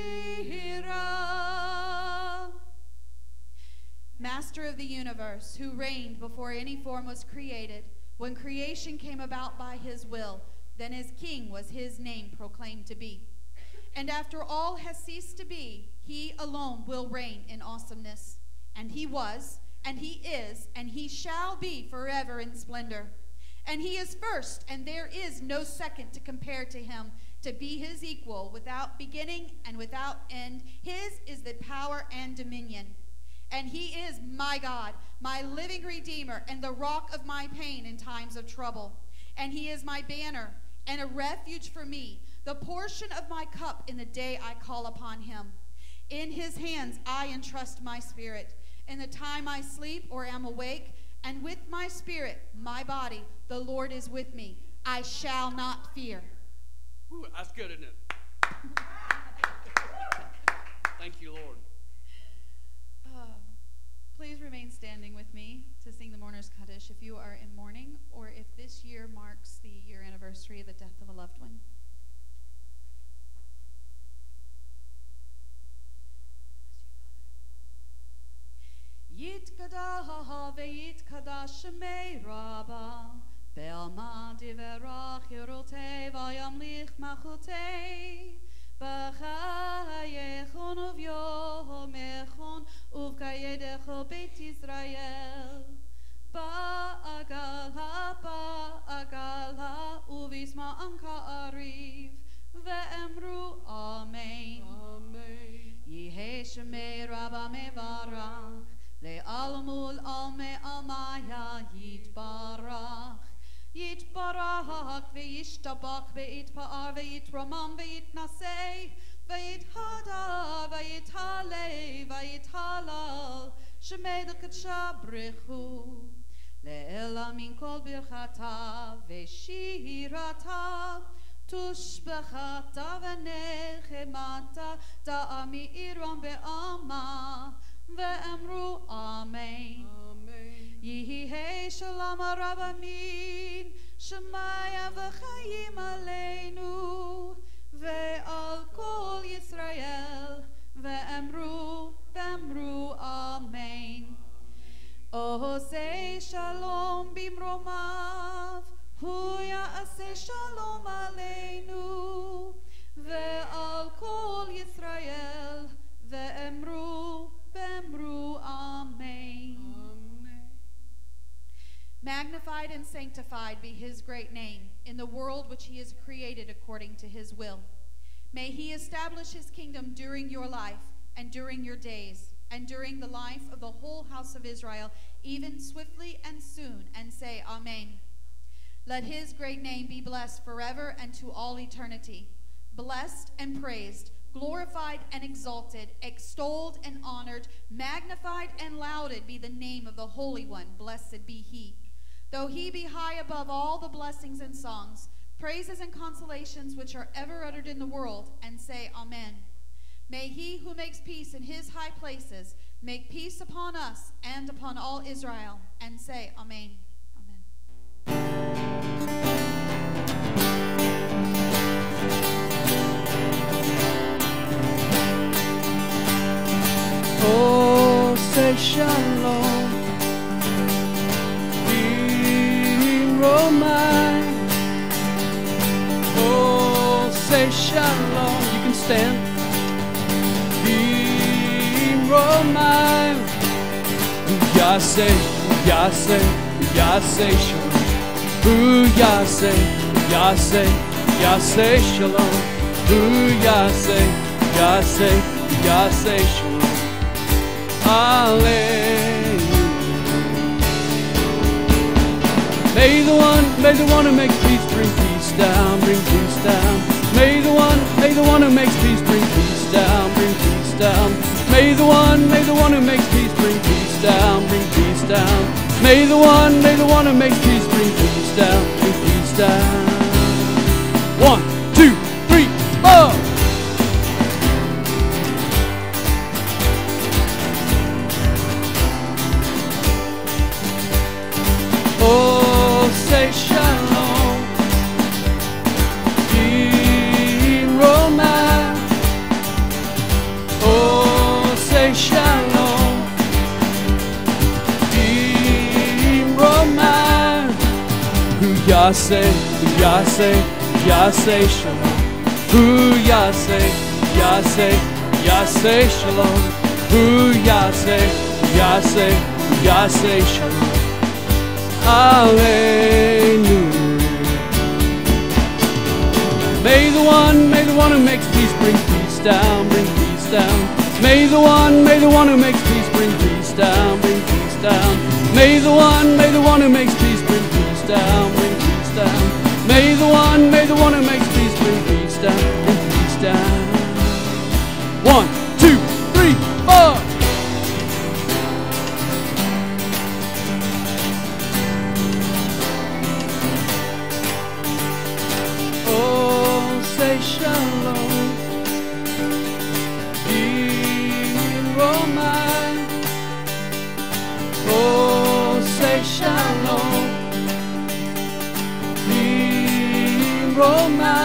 אירה. Master of the universe, who reigned before any form was created, when creation came about by his will, then as king was his name proclaimed to be. And after all has ceased to be, he alone will reign in awesomeness. And he was, and he is, and he shall be forever in splendor. And he is first, and there is no second to compare to him, to be his equal, without beginning and without end. His is the power and dominion. And he is my God, my living Redeemer, and the rock of my pain in times of trouble. And he is my banner and a refuge for me, the portion of my cup in the day I call upon him. In his hands I entrust my spirit. In the time I sleep or am awake, and with my spirit, my body, the Lord is with me. I shall not fear. Woo, that's good, isn't it? Thank you, Lord. Please remain standing with me to sing the Mourner's Kaddish if you are in mourning or if this year marks the year anniversary of the death of a loved one. Yitkada veyitkada shemei rabba be'alma diverach yerotei vayamlich machotei B'chayechon uv'yomechon uv'kayedecho beit Yisrael Ba'agala ba'agala uv'isma'an ka'ariv ve'emru Amen Amen. Yihei shemei rabba mevarach le'almul alme almaya yitbarach Yitbarach ve'yishtabach ve'yitpa'ar ve'yitromam ve'yitnaseh ve'yithada ve'yithale ve'yithalal shemei l'kadsha brechu le'ela min kol birchata ve'shirata tushbechata ve'nechemata da'ami iram be'ama ve'emru Amen. Yihei shalom arabamin, shemaya v'chayim aleinu, ve'al kol Yisrael, ve'emru, ve'emru Amen. Osei shalom bimromav, hu ya'aseh shalom aleinu, ve'al kol Yisrael, ve'emru, ve'emru Amen. Magnified and sanctified be his great name in the world which he has created according to his will. May he establish his kingdom during your life and during your days and during the life of the whole house of Israel, even swiftly and soon, and say Amen. Let his great name be blessed forever and to all eternity, blessed and praised glorified and exalted, extolled and honored, magnified and lauded be the name of the Holy One. Blessed be he. Though he be high above all the blessings and songs, praises and consolations which are ever uttered in the world, and say Amen. May he who makes peace in his high places make peace upon us and upon all Israel, and say Amen. Oh, say shalom, Romine. Oh, say shalom. You can stand. Romine. Yase, Yase, Yase shalom. Ooh, Yase, Yase, Yase shalom. Ooh, Yase, Yase, Yase shalom. Hallelujah. May the one, may the one who makes peace bring peace down, bring peace down. May the one, may the one who makes peace bring peace down, bring peace down. May the one, may the one who makes peace bring peace down, bring peace down. May the one, may the one who makes peace bring peace down, bring peace down. One, two, three, four. Oh, say shalom, in Roma. Oh, say shalom, in Roma. Yase, Yase, Yase shalom. Ooh, Yase, Yase, Yase shalom. Ooh, Yase, Yase, Yase shalom. Hallelujah. May the one, may the one who makes peace bring peace down, bring peace down. May the one, may the one who makes peace bring peace down, bring peace down. May the one, may the one who makes peace bring peace down, bring peace down. May the one, may the one who makes peace bring peace down, bring peace down. One, two, three, four. Shalom, in Roma. Oh, say shalom, in Roma.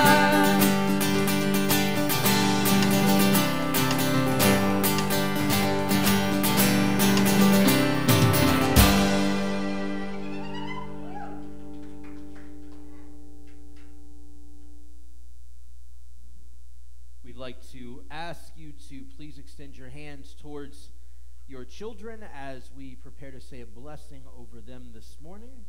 Like to ask you to please extend your hands towards your children as we prepare to say a blessing over them this morning.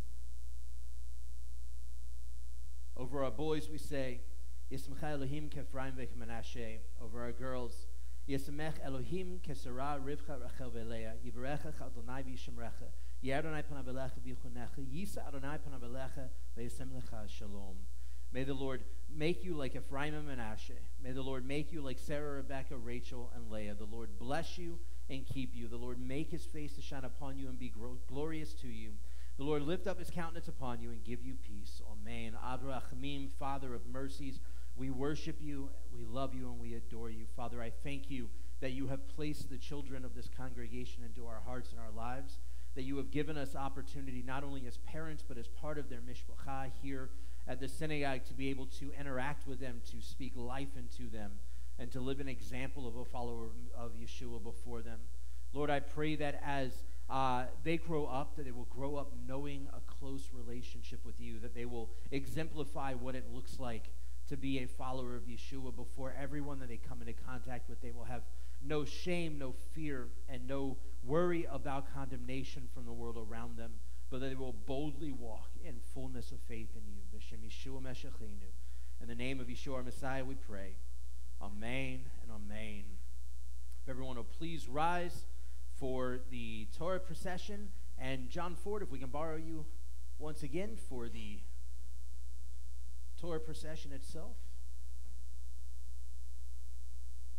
Over our boys we say, Yismech Elohim k'Ephraim v'Menashe. Over our girls, Yismech Elohim k'Sarah Rivcha Rachel v'Leah. Yivarecha Adonai v'Yishmerecha. Yeh Adonai panav elecha v'yichunecha. Yisa Adonai panav elecha v'yasem lecha shalom. May the Lord make you like Ephraim and Manasseh. May the Lord make you like Sarah, Rebecca, Rachel, and Leah. The Lord bless you and keep you. The Lord make his face to shine upon you and be glorious to you. The Lord lift up his countenance upon you and give you peace. Amen. Ab Rachamim, Father of mercies, we worship you, we love you, and we adore you. Father, I thank you that you have placed the children of this congregation into our hearts and our lives, that you have given us opportunity not only as parents but as part of their mishpacha here at the synagogue to be able to interact with them, to speak life into them, and to live an example of a follower of Yeshua before them. Lord, I pray that as uh, they grow up, that they will grow up knowing a close relationship with you, that they will exemplify what it looks like to be a follower of Yeshua before everyone that they come into contact with. They will have no shame, no fear, and no worry about condemnation from the world around them, but they will boldly walk in fullness of faith in you. B'Shem Yeshua Meshachinu. In the name of Yeshua our Messiah we pray. Amen and amen. If everyone will please rise for the Torah procession. And John Ford, if we can borrow you once again for the Torah procession itself.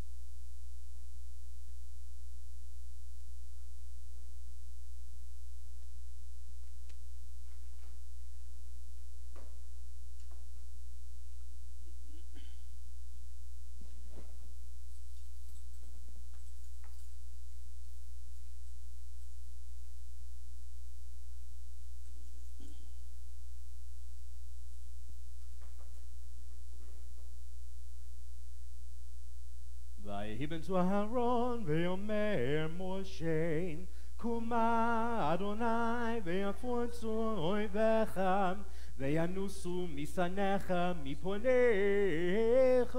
ויבן צו אהרון ויאמר משה קומה אדוני ויפוצו אויביך וינוסו משנאיך מפניך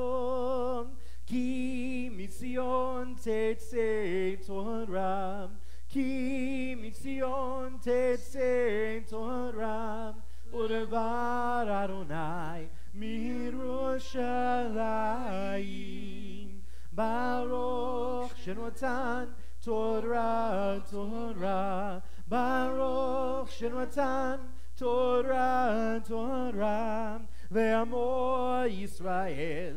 כי מציון תצא תורה כי מציון תצא תורה ודבר אדוני מירושלים ברוך שנתן תורה תורה ברוך שנתן תורה תורה ועמו ישראל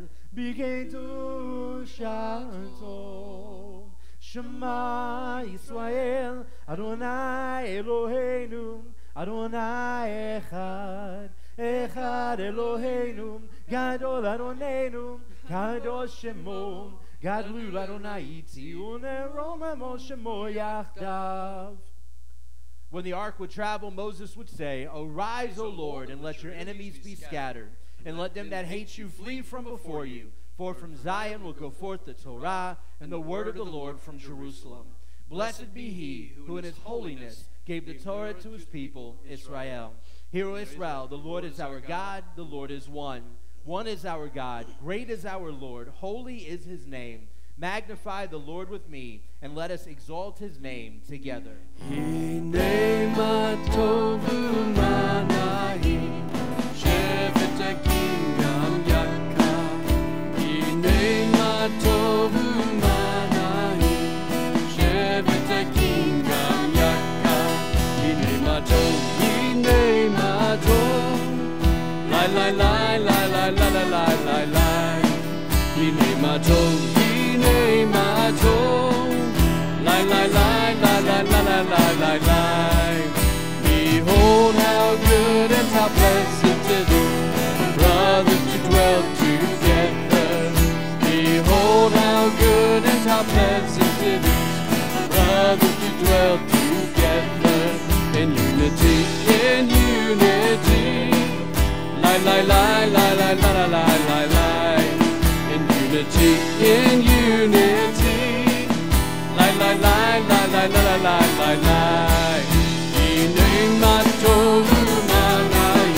בקדושתו שמע ישראל אדוני אלוהינו אדוני אחד אחד אלוהינו גדול אדוננו קדוש שמו גדלו לאדוני ציון רוממו שמו יחדיו. When the ark would travel, Moses would say, Arise, O Lord, and let your enemies be scattered, and let them that hate you flee from before you. For from Zion will go forth the Torah and the word of the Lord from Jerusalem. Blessed be he who in his holiness gave the Torah to his people, Israel. Hear, O Israel, the Lord is our God, the Lord is one. One is our God, great is our Lord, holy is his name. Magnify the Lord with me, and let us exalt his name together. Lai lai lai lai lai lai lai lai lai. Hine mato, hine mato. Lai lai lai lai lai lai lai lai lai. Behold how good and how pleasant it is, brothers to dwell together. Behold how good and how pleasant it is, brothers to dwell together in unity, in unity. Lai lai lai lai lai lai lai lai lai. In unity, in unity. Lai lai lai lai lai lai lai lai lai. Inei matovu manai,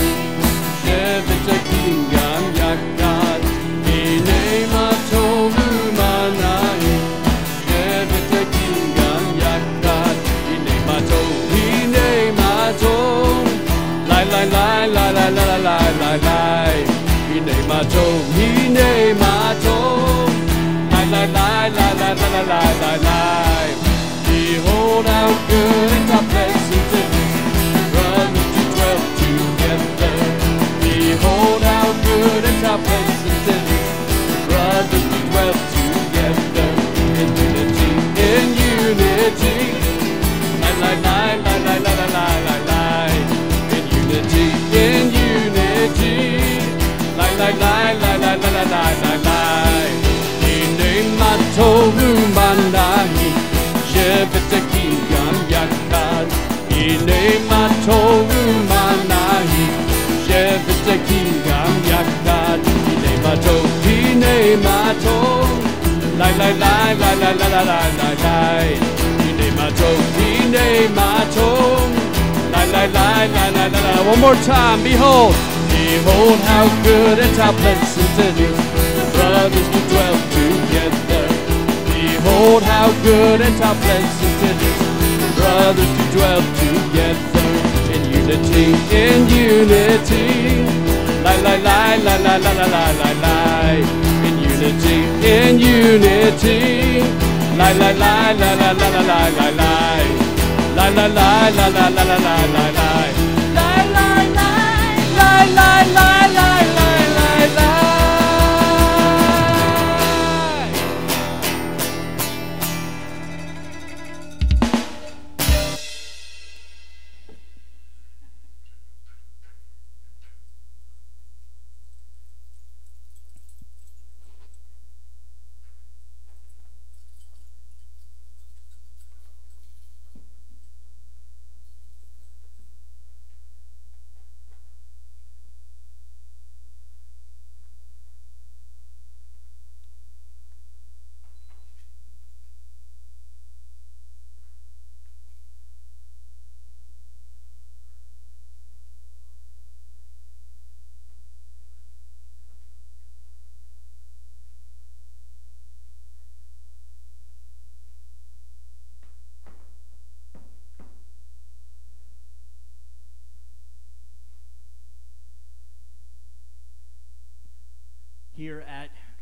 shevet kingam yakad. Inei matovu manai, shevet kingam yakad. Inei mato, inei mato. Lai lai lai lai lai lai lai lai lai. Hine mato, hine mato. Lai lai lai lai lai lai lai lai lai. Behold how good and how pleasant it is, brothers to dwell together. Behold how good and how pleasant it is, brothers to dwell together in unity, in unity. Lai lai lai lai lai lai lai lai lai. Unity, in unity. Lai lai lai lai lai lai lai lai lai. Inei matovu manahi, shevet kingam yakad. Inei matovu manahi, shevet kingam yakad. Inei mato, inei mato. Lai lai lai lai lai lai lai lai lai lai. Inei mato, inei mato. Lai lai lai lai lai lai. One more time. Behold, behold how good and how pleasant it is, brothers to dwell together. Behold how good and how pleasant it is, brothers to dwell together in unity, in unity. Lai lai lai lai lai lai lai lai lai. In unity, in unity. Lai lai lai lai lai lai lai lai lai. La la la la la la la la la la. La la la la la la la la la la.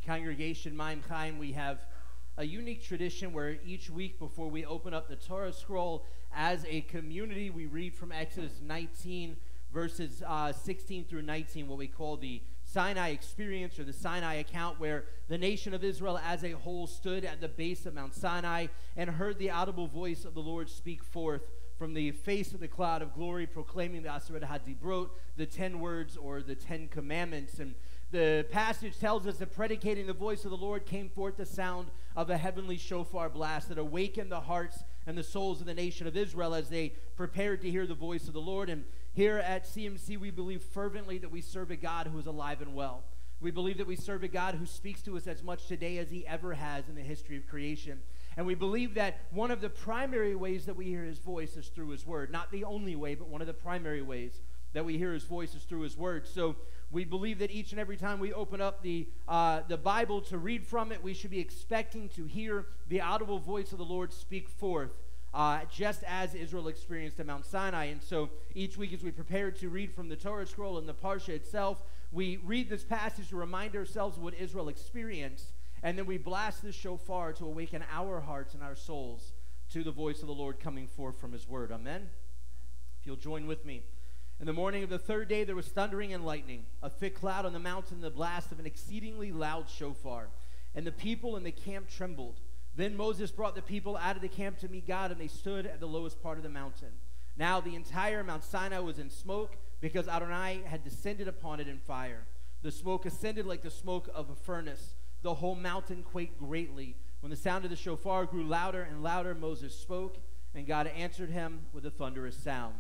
Congregation Maim Chaim, we have a unique tradition where each week before we open up the Torah scroll as a community, we read from Exodus nineteen, verses uh, sixteen through nineteen, what we call the Sinai experience or the Sinai account, where the nation of Israel as a whole stood at the base of Mount Sinai and heard the audible voice of the Lord speak forth from the face of the cloud of glory, proclaiming the Aseret HaDibrot, the ten words or the Ten Commandments. And the passage tells us that predicating the voice of the Lord came forth the sound of a heavenly shofar blast that awakened the hearts and the souls of the nation of Israel as they prepared to hear the voice of the Lord. And here at C M C, we believe fervently that we serve a God who is alive and well. We believe that we serve a God who speaks to us as much today as he ever has in the history of creation. And we believe that one of the primary ways that we hear his voice is through his word. Not the only way, but one of the primary ways that we hear his voice is through his word. So we believe that each and every time we open up the, uh, the Bible to read from it, we should be expecting to hear the audible voice of the Lord speak forth, uh, just as Israel experienced at Mount Sinai. And so each week as we prepare to read from the Torah scroll and the Parsha itself, we read this passage to remind ourselves of what Israel experienced, and then we blast this shofar to awaken our hearts and our souls to the voice of the Lord coming forth from his word. Amen? If you'll join with me. In the morning of the third day there was thundering and lightning, a thick cloud on the mountain, and the blast of an exceedingly loud shofar. And the people in the camp trembled. Then Moses brought the people out of the camp to meet God, and they stood at the lowest part of the mountain. Now the entire Mount Sinai was in smoke, because Adonai had descended upon it in fire. The smoke ascended like the smoke of a furnace. The whole mountain quaked greatly. When the sound of the shofar grew louder and louder, Moses spoke, and God answered him with a thunderous sound.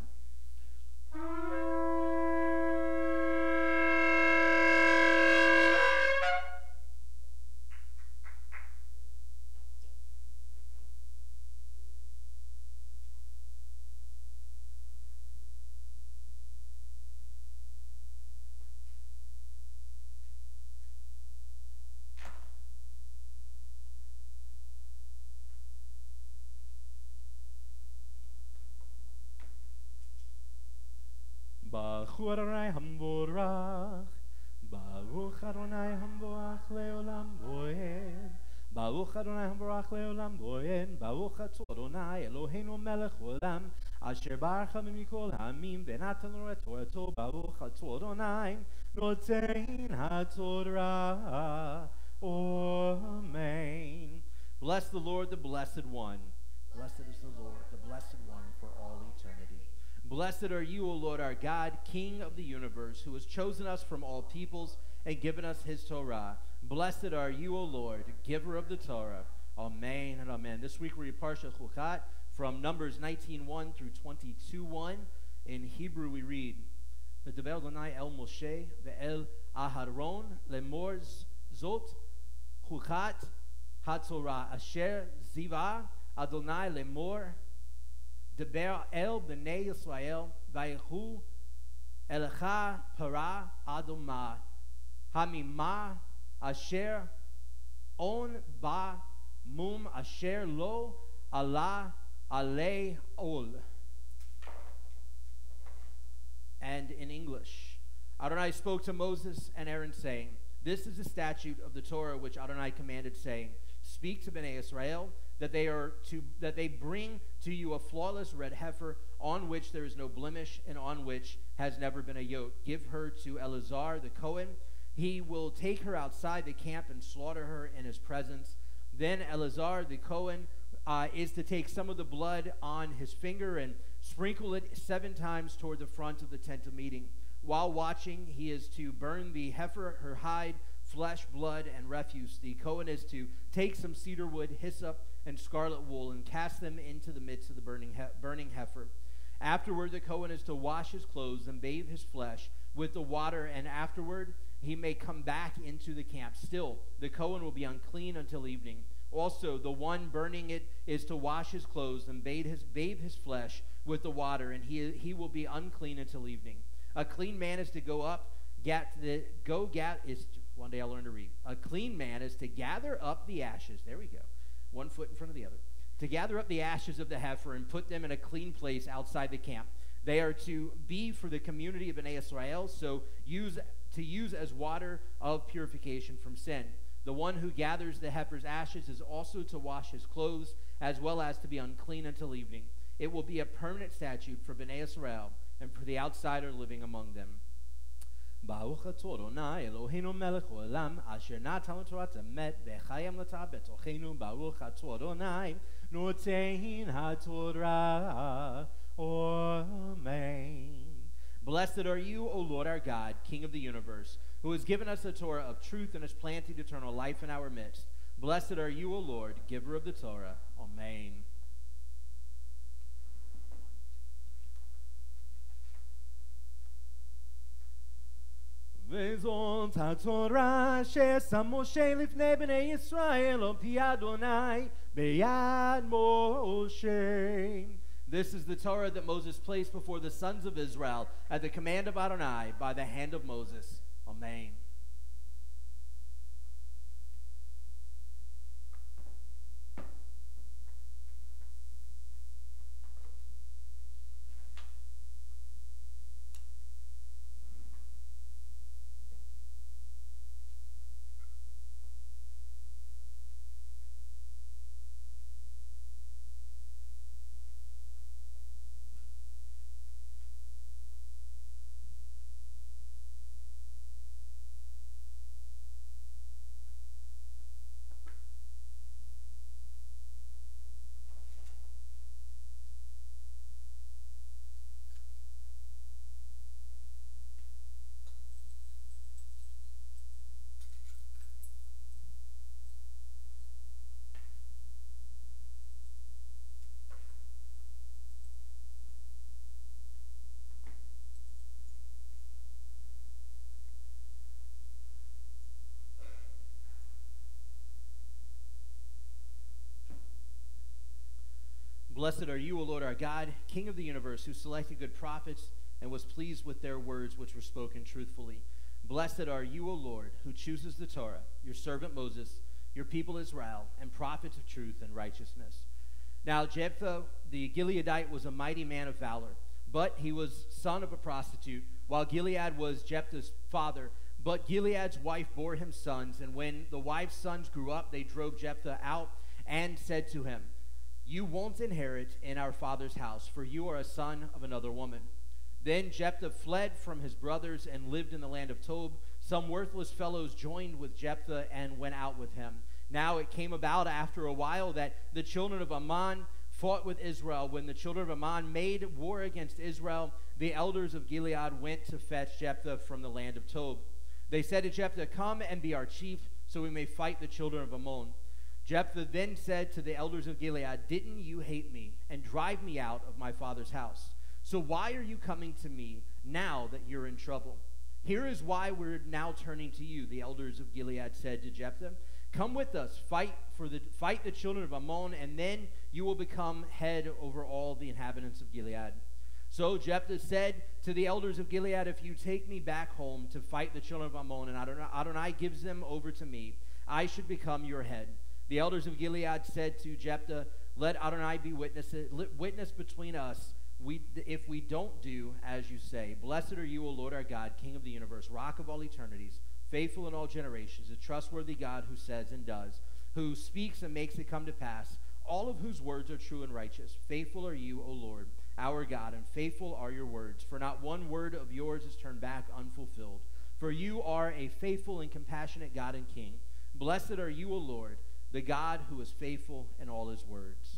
Baruch Adonai Hamvorach, Baruch Adonai Hamvorach leolam boed, Baruch Adonai Hamvorach leolam boed, Baruch Adonai Eloheinu melech olam, Asher baruch mikol hamim v'natan lo et torato, Baruch Adonai noten haTorah. Amen. Bless the Lord, the Blessed One. Blessed is the Lord, the Blessed One, for all eternity. Blessed are you, O Lord our God, King of the universe, who has chosen us from all peoples and given us his Torah. Blessed are you, O Lord, giver of the Torah. Amen and amen. This week we read Parsha Chukat from Numbers nineteen one through twenty-two one. In Hebrew we read, V'daber Adonai el Moshe ve'el Aharon lemor zot Chukat haTorah asher ziva Adonai lemor Deber el b'nei Yisrael vayechu elecha para adoma hamima asher on ba mum asher lo ala alei ol. And in English, Adonai spoke to Moses and Aaron, saying, This is the statute of the Torah which Adonai commanded, saying, Speak to Bnei Israel, that they are to that they bring to you a flawless red heifer, on which there is no blemish, and on which has never been a yoke. Give her to Eleazar the Cohen. He will take her outside the camp and slaughter her in his presence. Then Eleazar the Cohen uh, is to take some of the blood on his finger and sprinkle it seven times toward the front of the tent of meeting. While watching, he is to burn the heifer, her hide, flesh, blood, and refuse. The Cohen is to take some cedar wood, hyssop, and scarlet wool, and cast them into the midst of the burning, he burning heifer. Afterward, the Cohen is to wash his clothes and bathe his flesh with the water, and afterward he may come back into the camp. Still, the Cohen will be unclean until evening. Also, the one burning it is to wash his clothes and bathe his, bathe his flesh with the water, and he, he will be unclean until evening. A clean man is to go up, get the, go get, is, one day I'll learn to read. A clean man is to gather up the ashes, there we go, one foot in front of the other, to gather up the ashes of the heifer and put them in a clean place outside the camp. They are to be for the community of Bnei Israel, so use to use as water of purification from sin. The one who gathers the heifer's ashes is also to wash his clothes, as well as to be unclean until evening. It will be a permanent statute for Bnei Israel and for the outsider living among them. Baruch atah Adonai Eloheinu melech haolam asher natan לנו תורת אמת וחיים לטע בתוכנו. Baruch atah Adonai noten haTorah. Amen. Blessed are you, O Lord our God, King of the universe, who has given us the Torah of truth and has planted eternal life in our midst. Blessed are you, O Lord, giver of the Torah. Amen. וזאת התורה ששם משה לפני בני ישראל על פי אדוני ביד משה. This is the Torah that Moses placed before the sons of Israel at the command of Adonai by the hand of Moses. Amen. Blessed are you, O Lord our God, King of the universe, who selected good prophets and was pleased with their words which were spoken truthfully. Blessed are you, O Lord, who chooses the Torah, your servant Moses, your people Israel, and prophets of truth and righteousness. Now Jephthah the Gileadite was a mighty man of valor, but he was son of a prostitute, while Gilead was Jephthah's father. But Gilead's wife bore him sons, and when the wife's sons grew up, they drove Jephthah out and said to him, "You won't inherit in our father's house, for you are a son of another woman." Then Jephthah fled from his brothers and lived in the land of Tob. Some worthless fellows joined with Jephthah and went out with him. Now it came about after a while that the children of Ammon fought with Israel. When the children of Ammon made war against Israel, the elders of Gilead went to fetch Jephthah from the land of Tob. They said to Jephthah, "Come and be our chief, so we may fight the children of Ammon." Jephthah then said to the elders of Gilead, "Didn't you hate me and drive me out of my father's house? So why are you coming to me now that you're in trouble? Here is why we're now turning to you," the elders of Gilead said to Jephthah. "Come with us, fight for the fight the children of Ammon, and then you will become head over all the inhabitants of Gilead." So Jephthah said to the elders of Gilead, "If you take me back home to fight the children of Ammon, and Adonai, Adonai gives them over to me, I should become your head." The elders of Gilead said to Jephthah, "Let Adonai be witness, witness between us we, if we don't do as you say. Blessed are you, O Lord our God, King of the universe, rock of all eternities, faithful in all generations, a trustworthy God who says and does, who speaks and makes it come to pass, all of whose words are true and righteous. Faithful are you, O Lord, our God, and faithful are your words, for not one word of yours is turned back unfulfilled. For you are a faithful and compassionate God and King. Blessed are you, O Lord, the God who is faithful in all his words.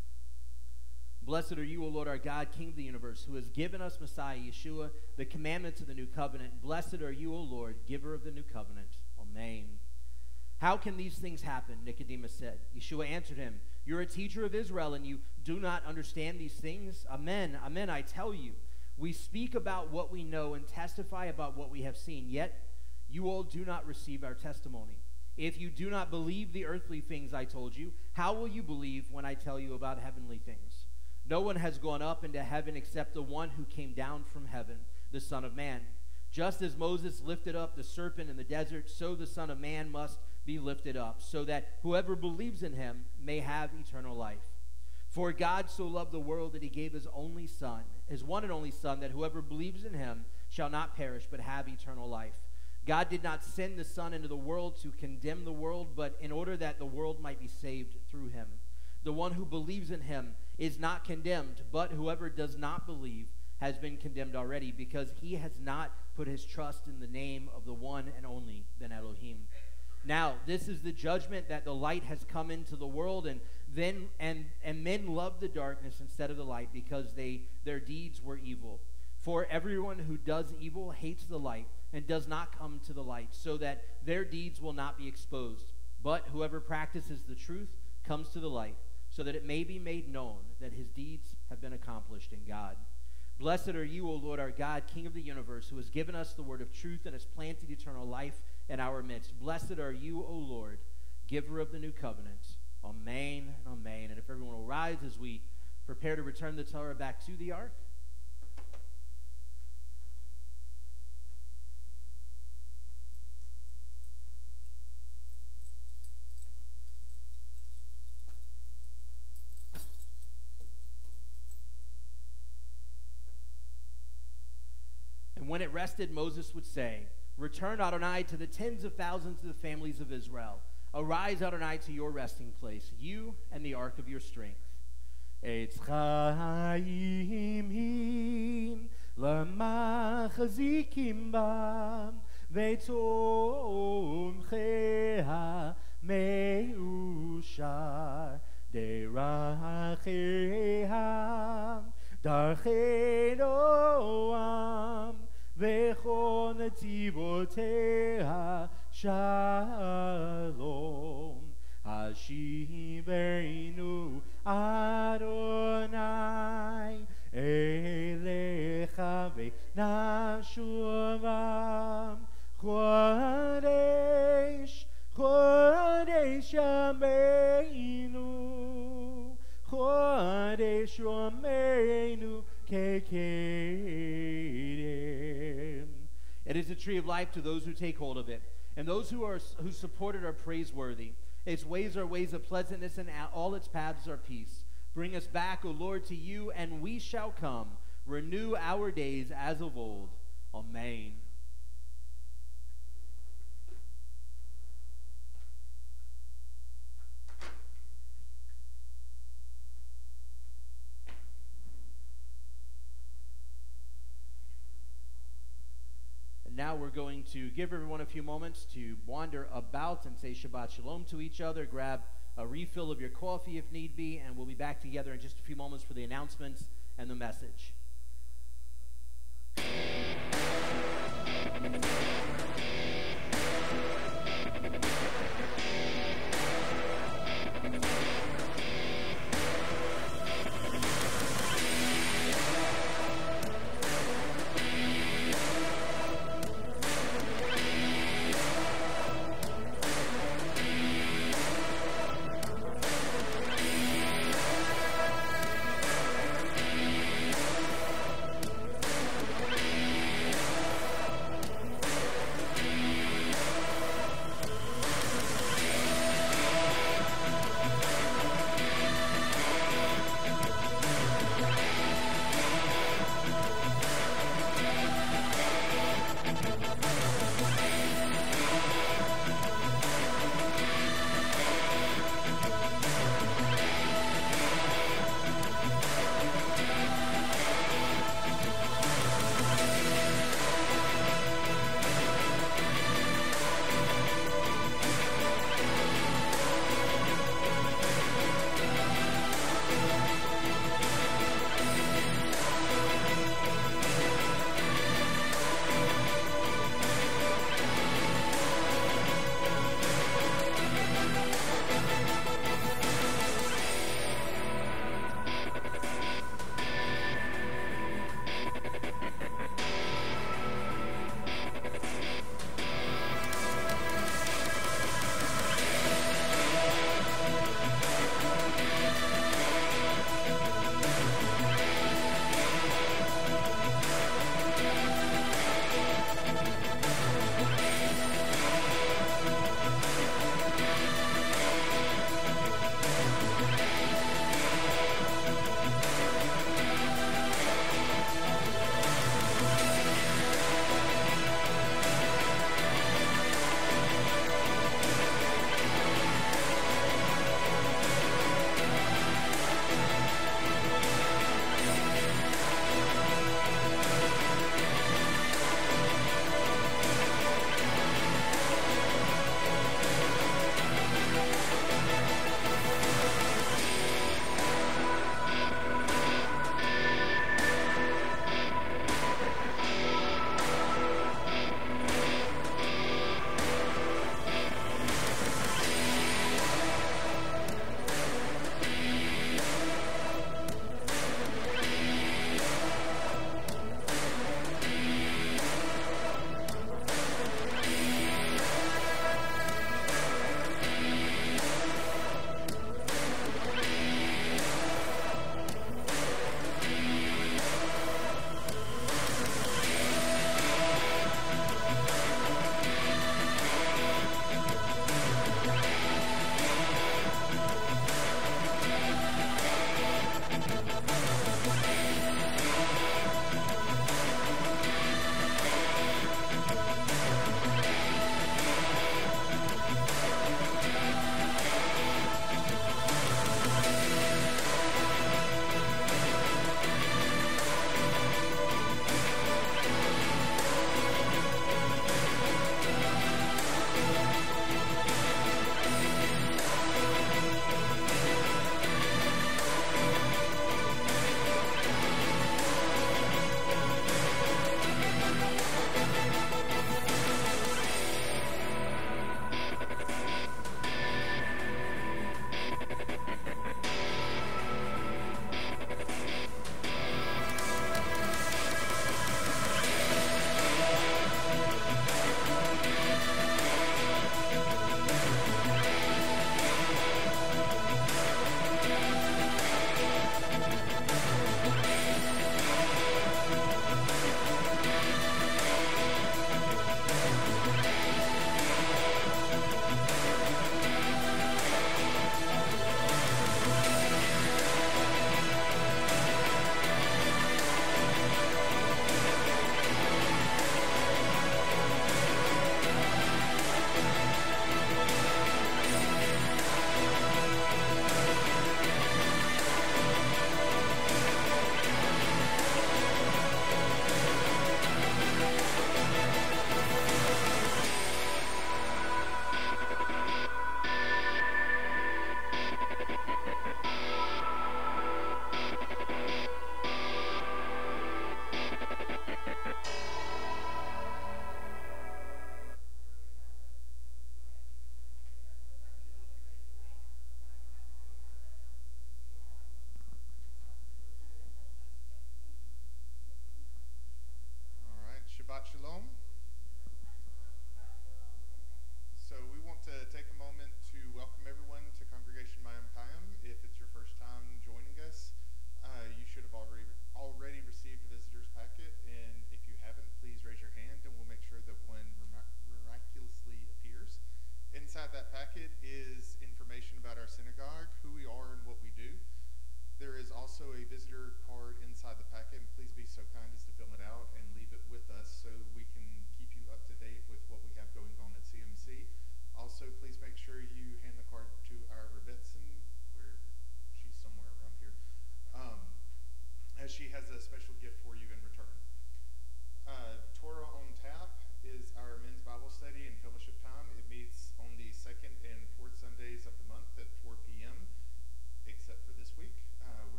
Blessed are you, O Lord our God, King of the universe, who has given us Messiah, Yeshua, the commandments of the new covenant. Blessed are you, O Lord, giver of the new covenant. Amen. "How can these things happen?" Nicodemus said. Yeshua answered him, "You're a teacher of Israel, and you do not understand these things? Amen, amen, I tell you. We speak about what we know and testify about what we have seen, yet you all do not receive our testimony. If you do not believe the earthly things I told you, how will you believe when I tell you about heavenly things? No one has gone up into heaven except the one who came down from heaven, the Son of Man. Just as Moses lifted up the serpent in the desert, so the Son of Man must be lifted up, so that whoever believes in him may have eternal life. For God so loved the world that he gave his only Son, his one and only Son, that whoever believes in him shall not perish but have eternal life. God did not send the Son into the world to condemn the world, but in order that the world might be saved through him. The one who believes in him is not condemned, but whoever does not believe has been condemned already, because he has not put his trust in the name of the one and only Ben Elohim. Now, this is the judgment, that the light has come into the world, and then and and men loved the darkness instead of the light, because they their deeds were evil. For everyone who does evil hates the light and does not come to the light, so that their deeds will not be exposed. But whoever practices the truth comes to the light, so that it may be made known that his deeds have been accomplished in God. Blessed are you, O Lord our God, King of the universe, who has given us the word of truth and has planted eternal life in our midst. Blessed are you, O Lord, giver of the new covenant. Amen and amen. And if everyone will rise as we prepare to return the Torah back to the ark. When it rested, Moses would say, "Return, Adonai, to the tens of thousands of the families of Israel. Arise, Adonai, to your resting place, you and the ark of your strength." Eitz chaim hin lemachazikim bam ve'tomchea meushar deracheham darchei noam V'chon tzivoteh shalom Hashiveinu Adonai Elecha v'nashuvam Chodesh Chodesh Yameinu Chodesh Yameinu Kekedem. It is a tree of life to those who take hold of it, and those who are who support it are praiseworthy. Its ways are ways of pleasantness, and all its paths are peace. Bring us back, O Lord, to you, and we shall come. Renew our days as of old. Amen. Now we're going to give everyone a few moments to wander about and say Shabbat Shalom to each other. Grab a refill of your coffee if need be, and we'll be back together in just a few moments for the announcements and the message.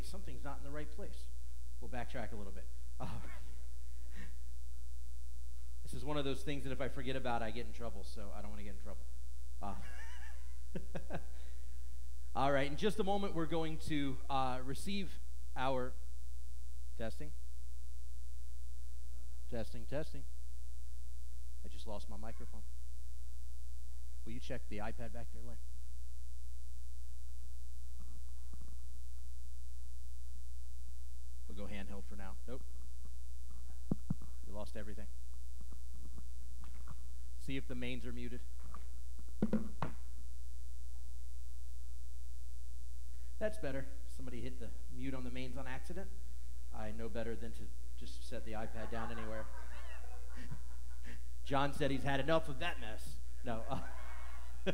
wait, something's not in the right place. We'll backtrack a little bit. All right. This is one of those things that if I forget about, I get in trouble, so I don't want to get in trouble. Uh, all right, in just a moment, we're going to uh, receive our testing. Testing, testing. I just lost my microphone. Will you check the iPad back there, Lynn? We'll go handheld for now. Nope. We lost everything. See if the mains are muted. That's better. Somebody hit the mute on the mains on accident. I know better than to just set the iPad down anywhere. John said he's had enough of that mess. No. Uh,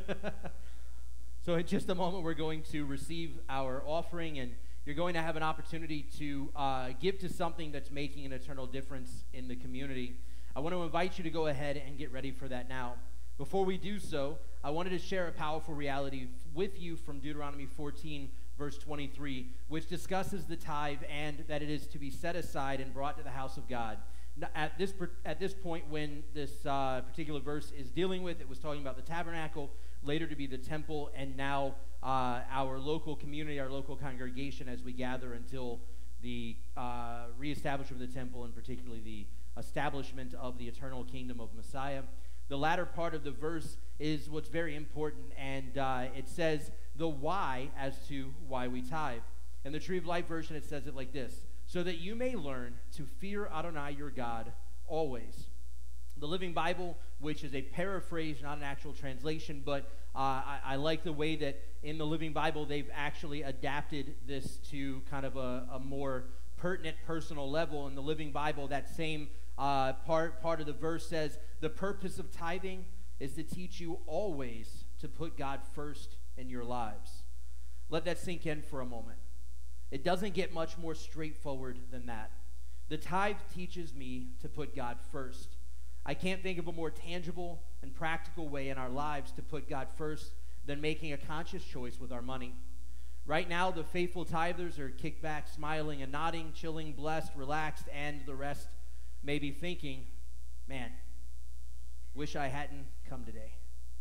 so in just a moment, we're going to receive our offering, and you're going to have an opportunity to uh, give to something that's making an eternal difference in the community. I want to invite you to go ahead and get ready for that now. Before we do so, I wanted to share a powerful reality with you from Deuteronomy fourteen, verse twenty-three, which discusses the tithe and that it is to be set aside and brought to the house of God. At this, at this point, when this uh, particular verse is dealing with, it was talking about the tabernacle, later to be the temple, and now uh, our local community, our local congregation, as we gather until the uh, reestablishment of the temple, and particularly the establishment of the eternal kingdom of Messiah. The latter part of the verse is what's very important, and uh, it says the why as to why we tithe. In the Tree of Life version, it says it like this: so that you may learn to fear Adonai your God always. The Living Bible, which is a paraphrase, not an actual translation, but uh, I, I like the way that in the Living Bible they've actually adapted this to kind of a, a more pertinent personal level. In the Living Bible, that same uh, part, part of the verse says, the purpose of tithing is to teach you always to put God first in your lives. Let that sink in for a moment. It doesn't get much more straightforward than that. The tithe teaches me to put God first. I can't think of a more tangible and practical way in our lives to put God first than making a conscious choice with our money. Right now, the faithful tithers are kicked back, smiling and nodding, chilling, blessed, relaxed, and the rest may be thinking, man, wish I hadn't come today.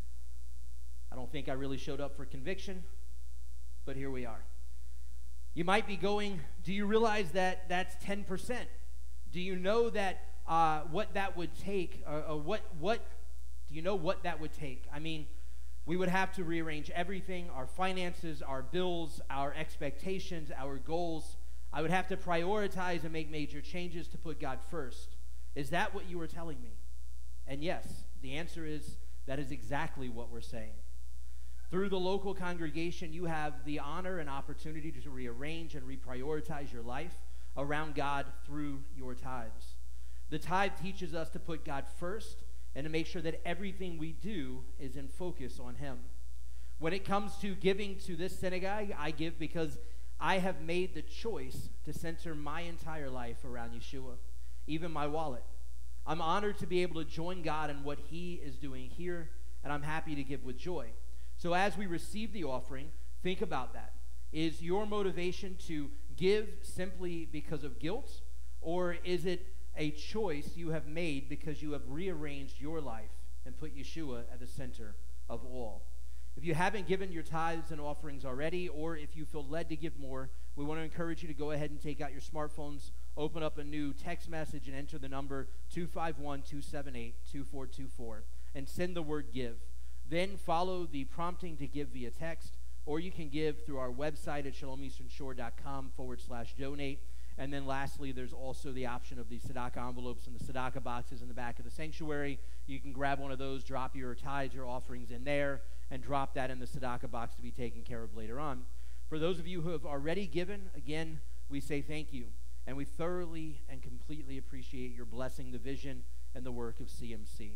I don't think I really showed up for conviction, but here we are. You might be going, do you realize that that's ten percent? Do you know that uh, what that would take, or, or what, what, do you know what that would take? I mean, we would have to rearrange everything, our finances, our bills, our expectations, our goals. I would have to prioritize and make major changes to put God first. Is that what you were telling me? And yes, the answer is that is exactly what we're saying. Through the local congregation, you have the honor and opportunity to rearrange and reprioritize your life around God through your tithes. The tithe teaches us to put God first and to make sure that everything we do is in focus on Him. When it comes to giving to this synagogue, I give because I have made the choice to center my entire life around Yeshua, even my wallet. I'm honored to be able to join God in what He is doing here, and I'm happy to give with joy. So as we receive the offering, think about that. Is your motivation to give simply because of guilt, or is it a choice you have made because you have rearranged your life and put Yeshua at the center of all? If you haven't given your tithes and offerings already, or if you feel led to give more, we want to encourage you to go ahead and take out your smartphones, open up a new text message, and enter the number two five one, two seven eight, two four two four, and send the word give. Then follow the prompting to give via text, or you can give through our website at shalomeasternshore.com forward slash donate. And then lastly, there's also the option of the tzedakah envelopes and the tzedakah boxes in the back of the sanctuary. You can grab one of those, drop your tithes, your offerings in there, and drop that in the tzedakah box to be taken care of later on. For those of you who have already given, again, we say thank you. And we thoroughly and completely appreciate your blessing the vision and the work of C M C.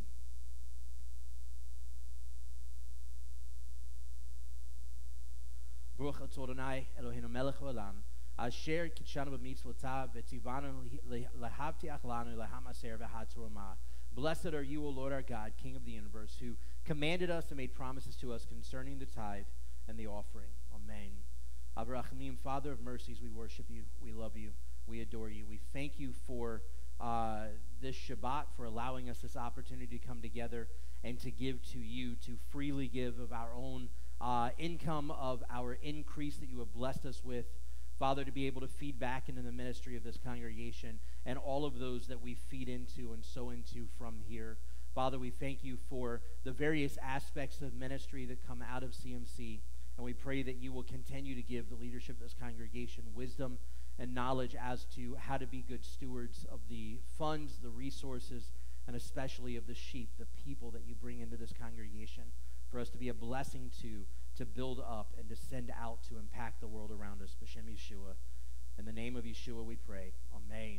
Baruch atah Adonai Eloheinu melech haolam, asher kitshanu b'mitzvotav v'tzivanu lehavtiach lanu lehamaser v'had torah. Blessed are you, O Lord our God, King of the universe, who commanded us and made promises to us concerning the tithe and the offering. Amen. Abraham, Father of mercies, we worship you, we love you, we adore you. We thank you for uh, this Shabbat, for allowing us this opportunity to come together and to give to you, to freely give of our own uh, income, of our increase that you have blessed us with. Father, to be able to feed back into the ministry of this congregation and all of those that we feed into and sow into from here. Father, we thank you for the various aspects of ministry that come out of C M C, and we pray that you will continue to give the leadership of this congregation wisdom and knowledge as to how to be good stewards of the funds, the resources, and especially of the sheep, the people that you bring into this congregation, for us to be a blessing to, to build up and to send out to impact the world around us. B'Shem Yeshua. In the name of Yeshua we pray. Amen.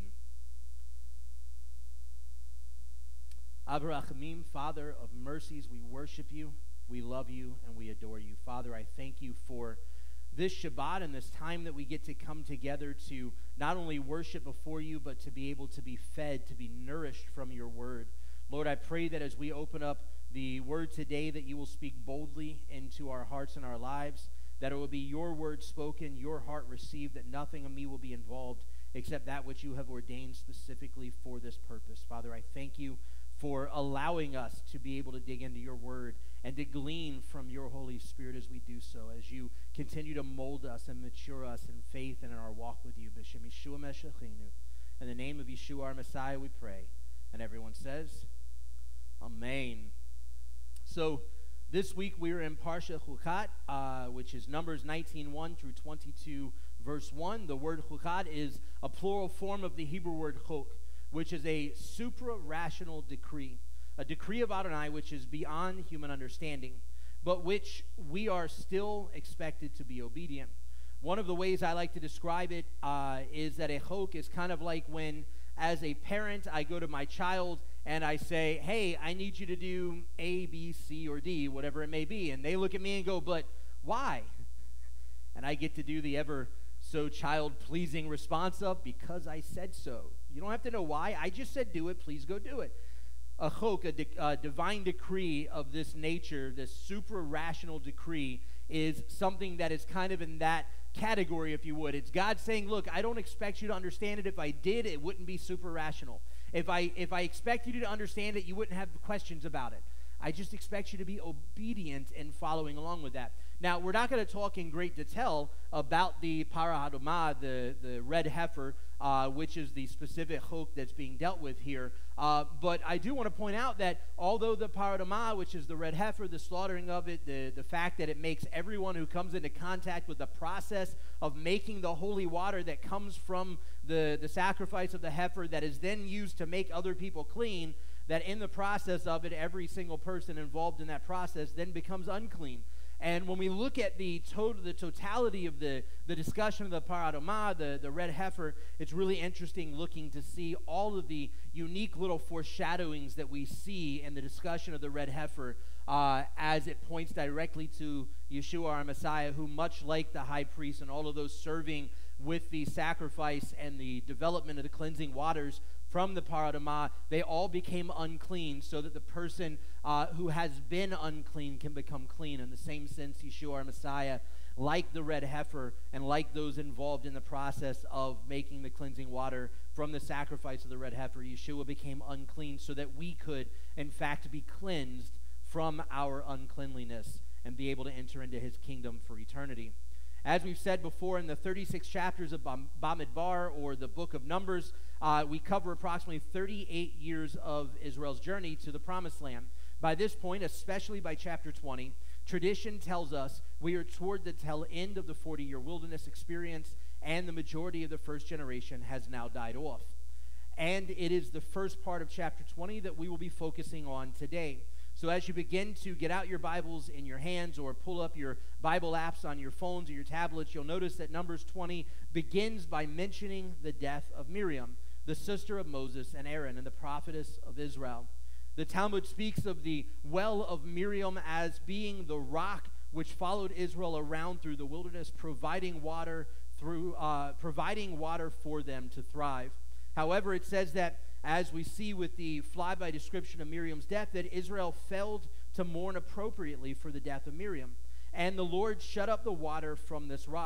Abraham, Father of mercies, we worship you, we love you, and we adore you. Father, I thank you for this Shabbat and this time that we get to come together to not only worship before you, but to be able to be fed, to be nourished from your word. Lord, I pray that as we open up the word today, that you will speak boldly into our hearts and our lives, that it will be your word spoken, your heart received, that nothing of me will be involved except that which you have ordained specifically for this purpose. Father, I thank you for allowing us to be able to dig into your word and to glean from your Holy Spirit as we do so, as you continue to mold us and mature us in faith and in our walk with you. B'Shem Yeshua Meshachinu. In the name of Yeshua our Messiah we pray. And everyone says, Amen. So this week we are in Parsha Chukat, uh, which is Numbers nineteen, one through twenty-two, verse one. The word Chukat is a plural form of the Hebrew word chok, which is a supra-rational decree, a decree of Adonai which is beyond human understanding, but which we are still expected to be obedient. One of the ways I like to describe it uh, is that a chok is kind of like when, as a parent, I go to my child and I say, hey, I need you to do A, B, C, or D, whatever it may be. And they look at me and go, but why? And I get to do the ever so child-pleasing response of, because I said so. You don't have to know why. I just said do it. Please go do it. A chok, a, di a divine decree of this nature, this supra-rational decree, is something that is kind of in that category, if you would. It's God saying, look, I don't expect you to understand it. If I did, it wouldn't be super-rational. If I, if I expect you to understand it, you wouldn't have questions about it. I just expect you to be obedient in following along with that. Now, we're not going to talk in great detail about the Parah Hadumah, the, the red heifer, uh, which is the specific chok that's being dealt with here. Uh, but I do want to point out that although the Parah Hadumah, which is the red heifer, the slaughtering of it, the, the fact that it makes everyone who comes into contact with the process of making the holy water that comes from the, the sacrifice of the heifer that is then used to make other people clean, that in the process of it, every single person involved in that process then becomes unclean. And when we look at the total, the totality of the, the discussion of the Parah Hadumah, the, the red heifer, it's really interesting looking to see all of the unique little foreshadowings that we see in the discussion of the red heifer uh, as it points directly to Yeshua, our Messiah, who, much like the high priest and all of those serving with the sacrifice and the development of the cleansing waters from the Parah Hadumah, they all became unclean so that the person uh, who has been unclean can become clean. In the same sense, Yeshua, our Messiah, like the red heifer and like those involved in the process of making the cleansing water from the sacrifice of the red heifer, Yeshua became unclean so that we could, in fact, be cleansed from our uncleanliness and be able to enter into his kingdom for eternity. As we've said before, in the thirty-six chapters of Bamidbar, or the book of Numbers, uh, we cover approximately thirty-eight years of Israel's journey to the Promised Land. By this point, especially by chapter twenty, tradition tells us we are toward the tail end of the forty-year wilderness experience, and the majority of the first generation has now died off. And it is the first part of chapter twenty that we will be focusing on today. So as you begin to get out your Bibles in your hands or pull up your Bible apps on your phones or your tablets, you'll notice that Numbers twenty begins by mentioning the death of Miriam, the sister of Moses and Aaron and the prophetess of Israel. The Talmud speaks of the well of Miriam as being the rock which followed Israel around through the wilderness, providing water through uh, providing water for them to thrive. However, it says that, as we see with the flyby description of Miriam's death, that Israel failed to mourn appropriately for the death of Miriam. And the Lord shut up the water from this rock.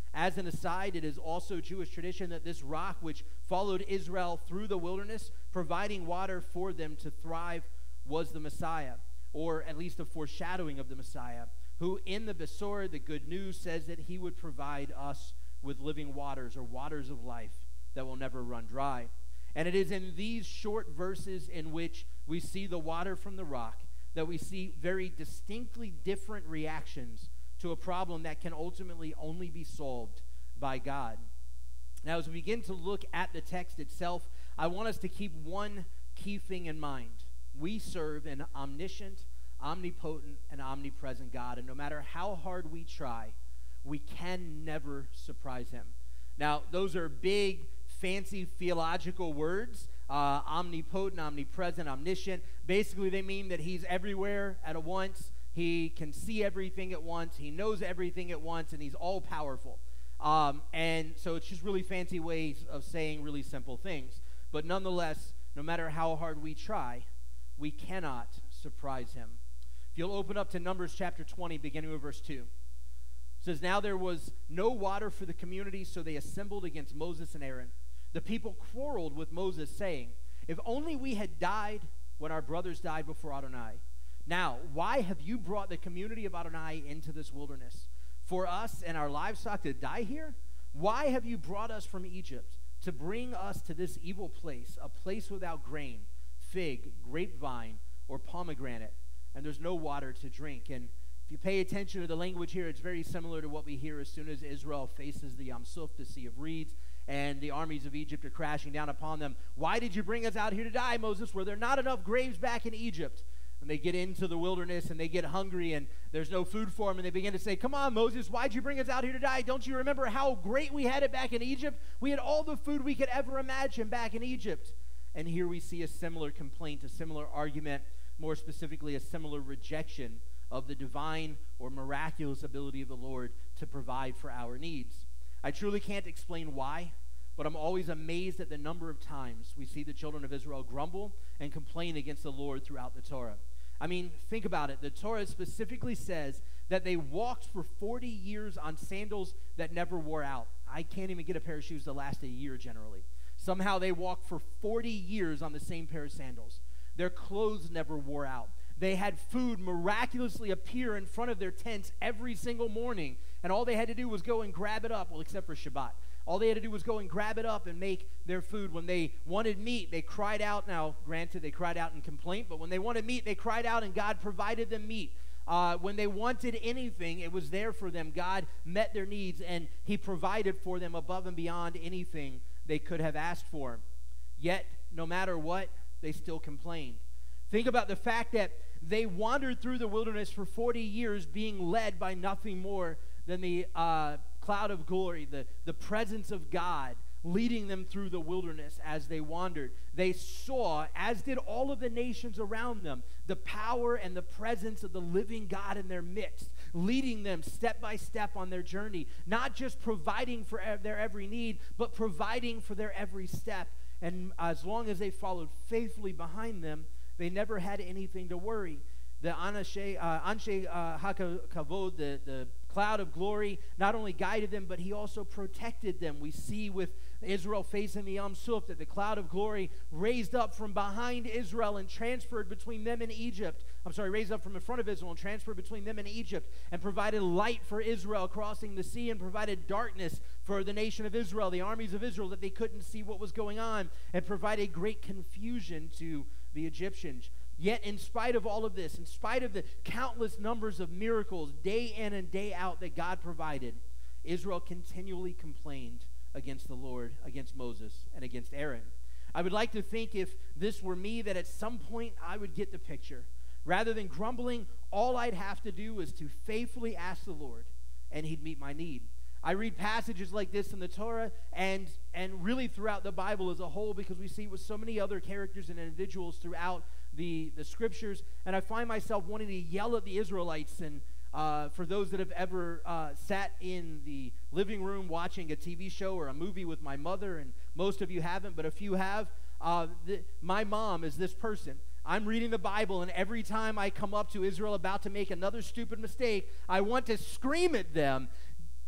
As an aside, it is also Jewish tradition that this rock, which followed Israel through the wilderness, providing water for them to thrive, was the Messiah, or at least a foreshadowing of the Messiah, who in the Besor, the good news, says that he would provide us with living waters, or waters of life that will never run dry. And it is in these short verses in which we see the water from the rock that we see very distinctly different reactions to a problem that can ultimately only be solved by God. Now, as we begin to look at the text itself, I want us to keep one key thing in mind. We serve an omniscient, omnipotent, and omnipresent God, and no matter how hard we try, we can never surprise him. Now, those are big, fancy theological words, uh, omnipotent, omnipresent, omniscient. Basically, they mean that he's everywhere at once. He can see everything at once. He knows everything at once, and he's all-powerful. Um, and so it's just really fancy ways of saying really simple things. But nonetheless, no matter how hard we try, we cannot surprise him. If you'll open up to Numbers chapter twenty, beginning with verse two. It says, "Now there was no water for the community, so they assembled against Moses and Aaron. The people quarreled with Moses, saying, 'If only we had died when our brothers died before Adonai. Now, why have you brought the community of Adonai into this wilderness? For us and our livestock to die here? Why have you brought us from Egypt to bring us to this evil place, a place without grain, fig, grapevine, or pomegranate, and there's no water to drink?'" And if you pay attention to the language here, it's very similar to what we hear as soon as Israel faces the Yam Suf, the Sea of Reeds, and the armies of Egypt are crashing down upon them. "Why did you bring us out here to die, Moses? Were there not enough graves back in Egypt?" And they get into the wilderness, and they get hungry, and there's no food for them, and they begin to say, "Come on, Moses, why'd you bring us out here to die? Don't you remember how great we had it back in Egypt? We had all the food we could ever imagine back in Egypt." And here we see a similar complaint, a similar argument, more specifically a similar rejection of the divine or miraculous ability of the Lord to provide for our needs. I truly can't explain why, but I'm always amazed at the number of times we see the children of Israel grumble and complain against the Lord throughout the Torah. I mean, think about it. The Torah specifically says that they walked for forty years on sandals that never wore out. I can't even get a pair of shoes to last a year generally. Somehow they walked for forty years on the same pair of sandals. Their clothes never wore out. They had food miraculously appear in front of their tents every single morning, and all they had to do was go and grab it up, well, except for Shabbat. All they had to do was go and grab it up and make their food. When they wanted meat, they cried out. Now, granted, they cried out in complaint, but when they wanted meat, they cried out, and God provided them meat. Uh, when they wanted anything, it was there for them. God met their needs, and he provided for them above and beyond anything they could have asked for. Yet, no matter what, they still complained. Think about the fact that they wandered through the wilderness for forty years being led by nothing more than the uh, cloud of glory, the, the presence of God leading them through the wilderness as they wandered. They saw, as did all of the nations around them, the power and the presence of the living God in their midst, leading them step by step on their journey, not just providing for their every need, but providing for their every step. And as long as they followed faithfully behind them, they never had anything to worry. The Anshe uh, Anshe, uh, HaKavod, the, the cloud of glory, not only guided them, but he also protected them. We see with Israel facing the Yam Suf that the cloud of glory raised up from behind Israel and transferred between them and Egypt. I'm sorry, raised up from in front of Israel and transferred between them and Egypt, and provided light for Israel crossing the sea, and provided darkness for the nation of Israel, the armies of Israel, that they couldn't see what was going on, and provided great confusion to the Egyptians. Yet in spite of all of this, in spite of the countless numbers of miracles day in and day out that God provided, Israel continually complained against the Lord, against Moses, and against Aaron. I would like to think, if this were me, that at some point I would get the picture. Rather than grumbling, all I'd have to do is to faithfully ask the Lord, and he'd meet my need. I read passages like this in the Torah and, and really throughout the Bible as a whole, because we see it with so many other characters and individuals throughout the, the scriptures, and I find myself wanting to yell at the Israelites. And uh, for those that have ever uh, sat in the living room watching a T V show or a movie with my mother, and most of you haven't, but a few have, uh, the, my mom is this person. I'm reading the Bible, and every time I come up to Israel about to make another stupid mistake, I want to scream at them,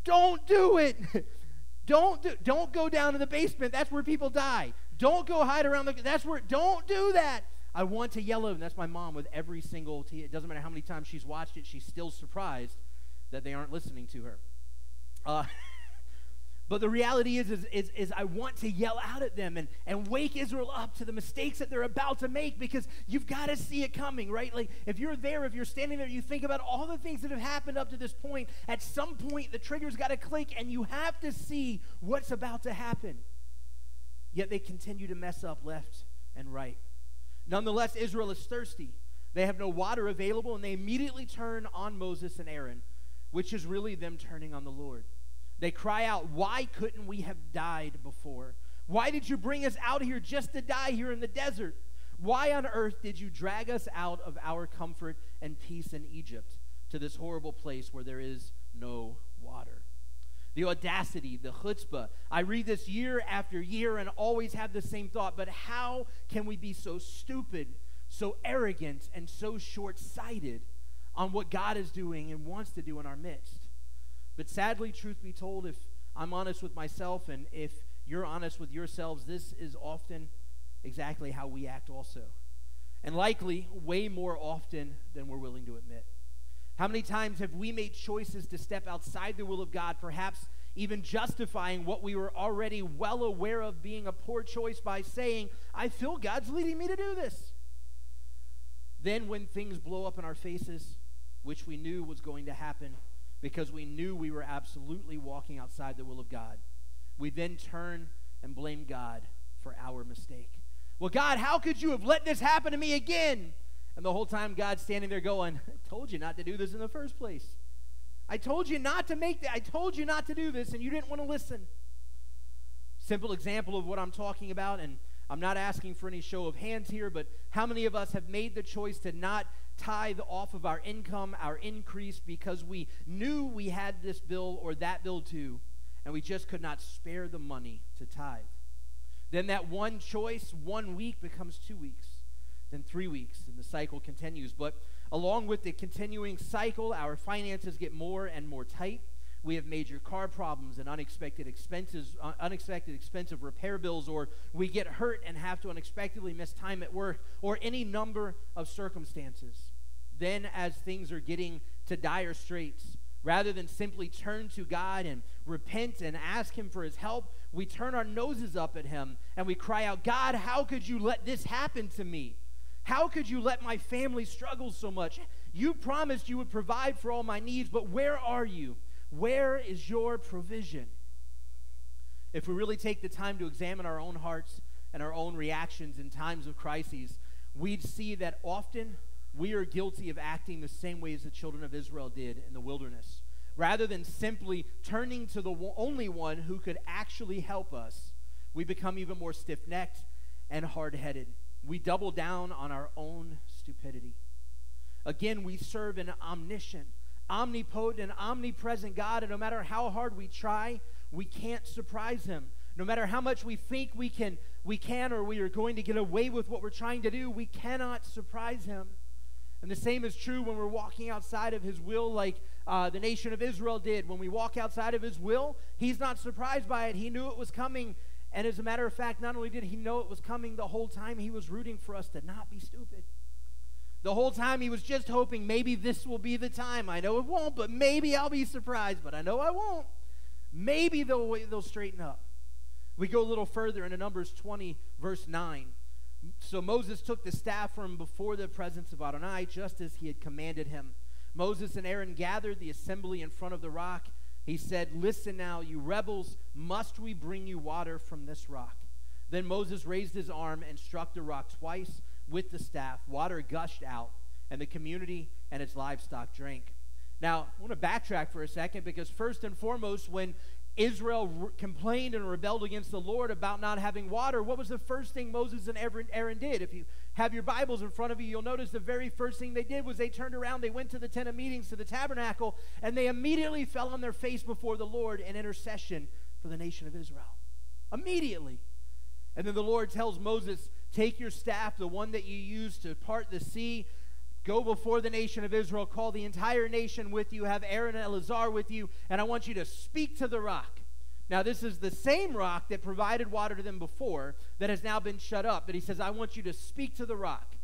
don't do it. Don't do, don't go down to the basement. That's where people die. Don't go hide around the, that's where, don't do that. I want to yell at them. That's my mom with every single, t- it doesn't matter how many times she's watched it, she's still surprised that they aren't listening to her. Uh, but the reality is, is, is, is I want to yell out at them and, and wake Israel up to the mistakes that they're about to make, because you've got to see it coming, right? Like, if you're there, if you're standing there, you think about all the things that have happened up to this point. At some point, the trigger's got to click, and you have to see what's about to happen. Yet they continue to mess up left and right. Nonetheless, Israel is thirsty. They have no water available, and they immediately turn on Moses and Aaron, which is really them turning on the Lord. They cry out, why couldn't we have died before? Why did you bring us out here just to die here in the desert? Why on earth did you drag us out of our comfort and peace in Egypt to this horrible place where there is no water? The audacity, the chutzpah. I read this year after year and always have the same thought, but how can we be so stupid, so arrogant, and so short-sighted on what God is doing and wants to do in our midst? But sadly, truth be told, if I'm honest with myself and if you're honest with yourselves, this is often exactly how we act also. And likely, way more often than we're willing to admit. How many times have we made choices to step outside the will of God, perhaps even justifying what we were already well aware of being a poor choice by saying, I feel God's leading me to do this. Then when things blow up in our faces, which we knew was going to happen, because we knew we were absolutely walking outside the will of God, we then turn and blame God for our mistake. Well, God, how could you have let this happen to me again? And the whole time God's standing there going, I told you not to do this in the first place. I told you not to make that. I told you not to do this, and you didn't want to listen. Simple example of what I'm talking about, and I'm not asking for any show of hands here, but how many of us have made the choice to not tithe off of our income, our increase, because we knew we had this bill or that bill too, and we just could not spare the money to tithe? Then that one choice, one week becomes two weeks, then three weeks, and the cycle continues. But along with the continuing cycle, our finances get more and more tight. We have major car problems and unexpected expenses, uh, unexpected expensive repair bills, or we get hurt and have to unexpectedly miss time at work, or any number of circumstances. Then as things are getting to dire straits, rather than simply turn to God and repent and ask Him for His help, we turn our noses up at Him and we cry out, God, how could you let this happen to me? How could you let my family struggle so much? You promised you would provide for all my needs, but where are you? Where is your provision? If we really take the time to examine our own hearts and our own reactions in times of crises, we'd see that often we are guilty of acting the same way as the children of Israel did in the wilderness. Rather than simply turning to the only one who could actually help us, we become even more stiff-necked and hard-headed. We double down on our own stupidity. Again, we serve an omniscient, omnipotent, and omnipresent God, and no matter how hard we try, we can't surprise Him. No matter how much we think we can, we can or we are going to get away with what we're trying to do, we cannot surprise Him. And the same is true when we're walking outside of His will, like uh, the nation of Israel did. When we walk outside of His will, He's not surprised by it. He knew it was coming. And as a matter of fact, not only did He know it was coming, the whole time He was rooting for us to not be stupid. The whole time He was just hoping maybe this will be the time. I know it won't, but maybe I'll be surprised, but I know I won't. Maybe they'll, they'll straighten up. We go a little further into Numbers twenty, verse nine. So Moses took the staff from before the presence of Adonai, just as he had commanded him. Moses and Aaron gathered the assembly in front of the rock. He said, listen now, you rebels, must we bring you water from this rock? Then Moses raised his arm and struck the rock twice with the staff. Water gushed out, and the community and its livestock drank. Now, I want to backtrack for a second, because first and foremost, when Israel re- complained and rebelled against the Lord about not having water, what was the first thing Moses and Aaron did? If you have your Bibles in front of you, you'll notice the very first thing they did was they turned around, they went to the tent of meetings, to the tabernacle, and they immediately fell on their face before the Lord in intercession for the nation of Israel. Immediately. And then the Lord tells Moses, take your staff, the one that you use to part the sea, Go before the nation of Israel, call the entire nation with you, have Aaron and Eleazar with you, and I want you to speak to the rock. Now, this is the same rock that provided water to them before that has now been shut up. But he says, I want you to speak to the rock.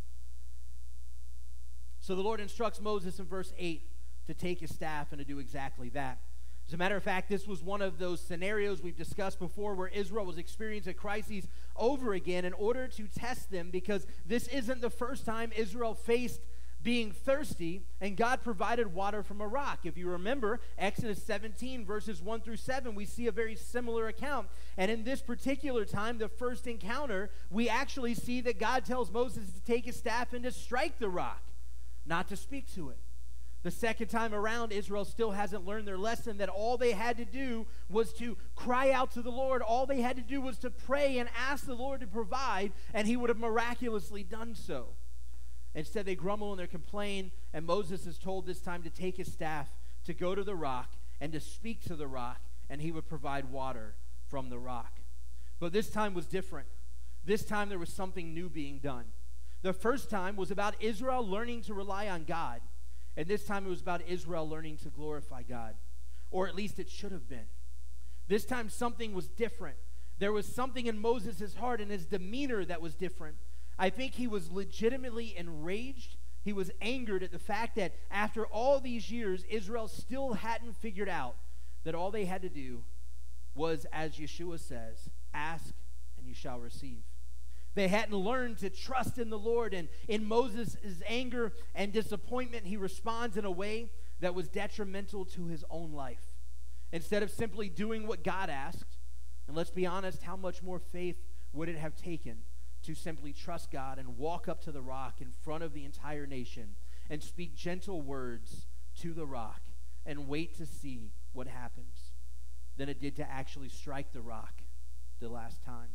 So the Lord instructs Moses in verse eight to take his staff and to do exactly that. As a matter of fact, this was one of those scenarios we've discussed before where Israel was experiencing crises over again in order to test them, because this isn't the first time Israel faced being thirsty, and God provided water from a rock. If you remember, Exodus seventeen, verses one through seven, we see a very similar account. And in this particular time, the first encounter, we actually see that God tells Moses to take his staff and to strike the rock, not to speak to it. The second time around, Israel still hasn't learned their lesson, that all they had to do was to cry out to the Lord. All they had to do was to pray and ask the Lord to provide, and he would have miraculously done so. Instead, they grumble and they complain, and Moses is told this time to take his staff, to go to the rock, and to speak to the rock, and he would provide water from the rock. But this time was different. This time there was something new being done. The first time was about Israel learning to rely on God, and this time it was about Israel learning to glorify God, or at least it should have been. This time something was different. There was something in Moses' heart and his demeanor that was different. I think he was legitimately enraged. He was angered at the fact that after all these years, Israel still hadn't figured out that all they had to do was, as Yeshua says, ask and you shall receive. They hadn't learned to trust in the Lord, and in Moses' anger and disappointment, he responds in a way that was detrimental to his own life. Instead of simply doing what God asked, and let's be honest, how much more faith would it have taken to simply trust God and walk up to the rock in front of the entire nation and speak gentle words to the rock and wait to see what happens than it did to actually strike the rock the last time.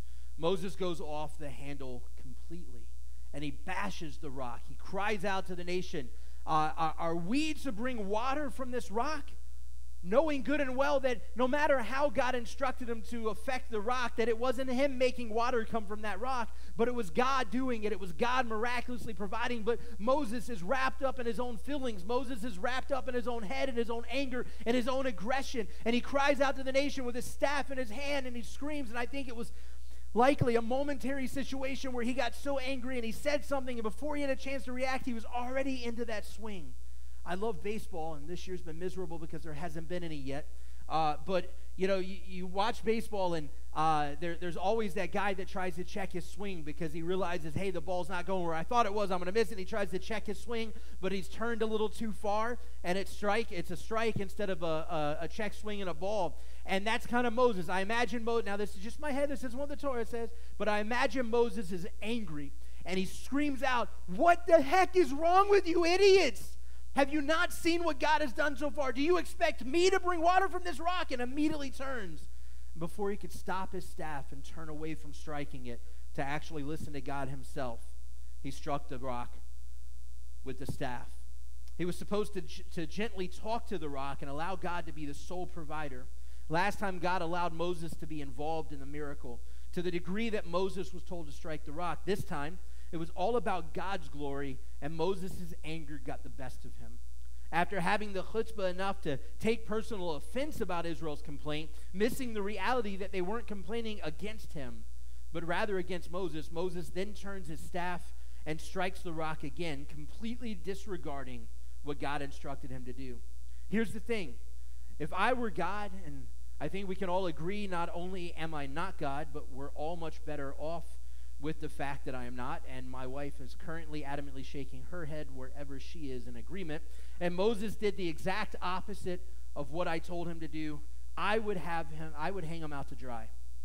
Moses goes off the handle completely, and he bashes the rock. He cries out to the nation, uh, are, are we to bring water from this rock? Knowing good and well that no matter how God instructed him to affect the rock, that it wasn't him making water come from that rock, but it was God doing it. It was God miraculously providing. But Moses is wrapped up in his own feelings. Moses is wrapped up in his own head and his own anger and his own aggression. And he cries out to the nation with his staff in his hand, and he screams. And I think it was likely a momentary situation where he got so angry and he said something, and before he had a chance to react, he was already into that swing. I love baseball, and this year's been miserable because there hasn't been any yet. Uh, but, you know, you, you watch baseball, and uh, there, there's always that guy that tries to check his swing because he realizes, hey, the ball's not going where I thought it was. I'm going to miss it. And he tries to check his swing, but he's turned a little too far, and it's strike. It's a strike instead of a, a, a check swing and a ball. And that's kind of Moses. I imagine Moses. Now, this is just my head. This is what the Torah says. But I imagine Moses is angry, and he screams out, "What the heck is wrong with you idiots? Have you not seen what God has done so far? Do you expect me to bring water from this rock?" And immediately turns. Before he could stop his staff and turn away from striking it to actually listen to God himself, he struck the rock with the staff. He was supposed to, to gently talk to the rock and allow God to be the sole provider. Last time, God allowed Moses to be involved in the miracle to the degree that Moses was told to strike the rock. This time, it was all about God's glory, and Moses' anger got the best of him. After having the chutzpah enough to take personal offense about Israel's complaint, missing the reality that they weren't complaining against him, but rather against Moses, Moses then turns his staff and strikes the rock again, completely disregarding what God instructed him to do. Here's the thing. If I were God, and I think we can all agree, not only am I not God, but we're all much better off with the fact that I am not, and my wife is currently adamantly shaking her head wherever she is in agreement, and Moses did the exact opposite of what I told him to do, I would have him, I would hang him out to dry.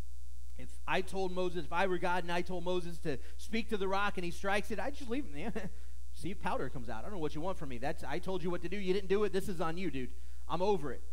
If I told Moses, if I were God and I told Moses to speak to the rock and he strikes it, I'd just leave him there. See if powder comes out. I don't know what you want from me. That's I told you what to do. You didn't do it. This is on you, dude. I'm over it.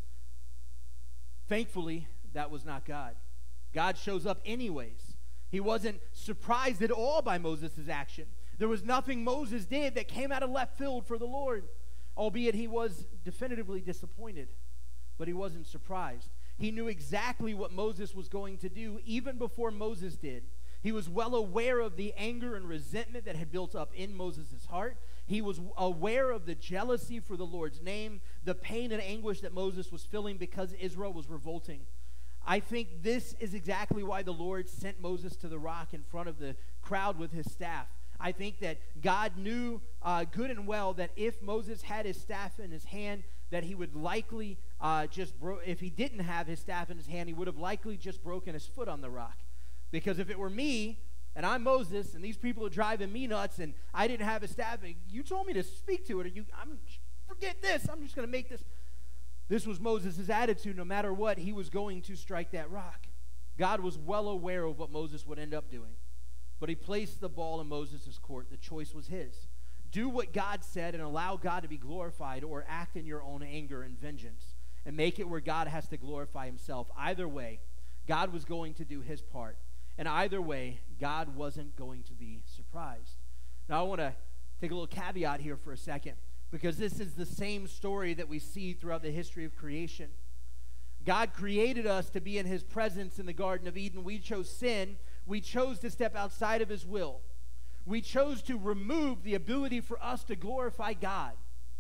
Thankfully, that was not God. God shows up anyways. He wasn't surprised at all by Moses' action. There was nothing Moses did that came out of left field for the Lord, albeit he was definitively disappointed, but he wasn't surprised. He knew exactly what Moses was going to do even before Moses did. He was well aware of the anger and resentment that had built up in Moses' heart. He was aware of the jealousy for the Lord's name, the pain and anguish that Moses was feeling because Israel was revolting. I think this is exactly why the Lord sent Moses to the rock in front of the crowd with his staff. I think that God knew uh, good and well that if Moses had his staff in his hand, that he would likely uh, just, bro- if he didn't have his staff in his hand, he would have likely just broken his foot on the rock. Because if it were me, and I'm Moses, and these people are driving me nuts, and I didn't have a staff, and you told me to speak to it, or you, I'm, forget this, I'm just going to make this. This was Moses' attitude. No matter what, he was going to strike that rock. God was well aware of what Moses would end up doing. But he placed the ball in Moses' court. The choice was his. Do what God said and allow God to be glorified, or act in your own anger and vengeance and make it where God has to glorify himself. Either way, God was going to do his part. And either way, God wasn't going to be surprised. Now, I want to take a little caveat here for a second, because this is the same story that we see throughout the history of creation. God created us to be in his presence in the Garden of Eden. We chose sin. We chose to step outside of his will. We chose to remove the ability for us to glorify God.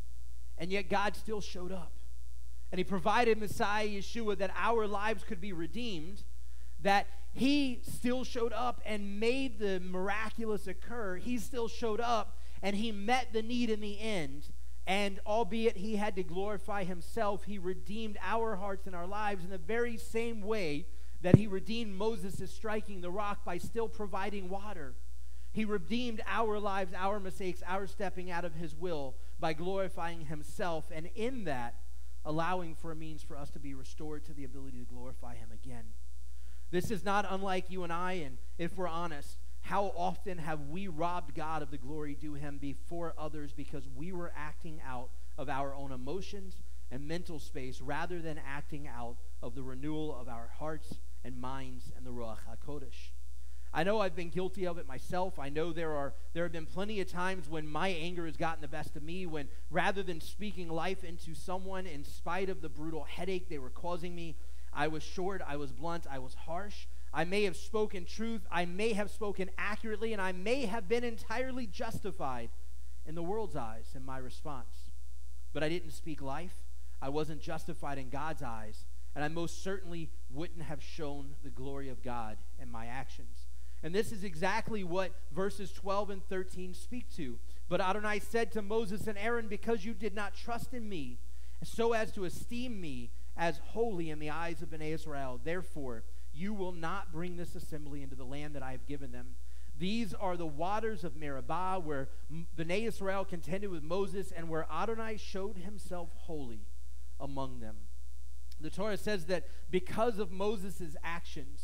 And yet God still showed up. And he provided Messiah Yeshua that our lives could be redeemed, that he still showed up and made the miraculous occur. He still showed up and he met the need in the end. And albeit he had to glorify himself, he redeemed our hearts and our lives in the very same way that he redeemed Moses' striking the rock by still providing water. He redeemed our lives, our mistakes, our stepping out of his will by glorifying himself, and in that, allowing for a means for us to be restored to the ability to glorify him again. This is not unlike you and I, and if we're honest, how often have we robbed God of the glory due him before others because we were acting out of our own emotions and mental space rather than acting out of the renewal of our hearts and minds and the Ruach HaKodesh. I know I've been guilty of it myself. I know there are there have been plenty of times when my anger has gotten the best of me, when rather than speaking life into someone in spite of the brutal headache they were causing me, I was short, I was blunt, I was harsh. I may have spoken truth, I may have spoken accurately, and I may have been entirely justified in the world's eyes in my response. But I didn't speak life. I wasn't justified in God's eyes, and I most certainly wouldn't have shown the glory of God in my actions. And this is exactly what verses twelve and thirteen speak to. But Adonai said to Moses and Aaron, because you did not trust in me, so as to esteem me as holy in the eyes of Bnei Israel, therefore you will not bring this assembly into the land that I have given them. These are the waters of Meribah, where Bnei Israel contended with Moses, and where Adonai showed himself holy among them. The Torah says that because of Moses' actions,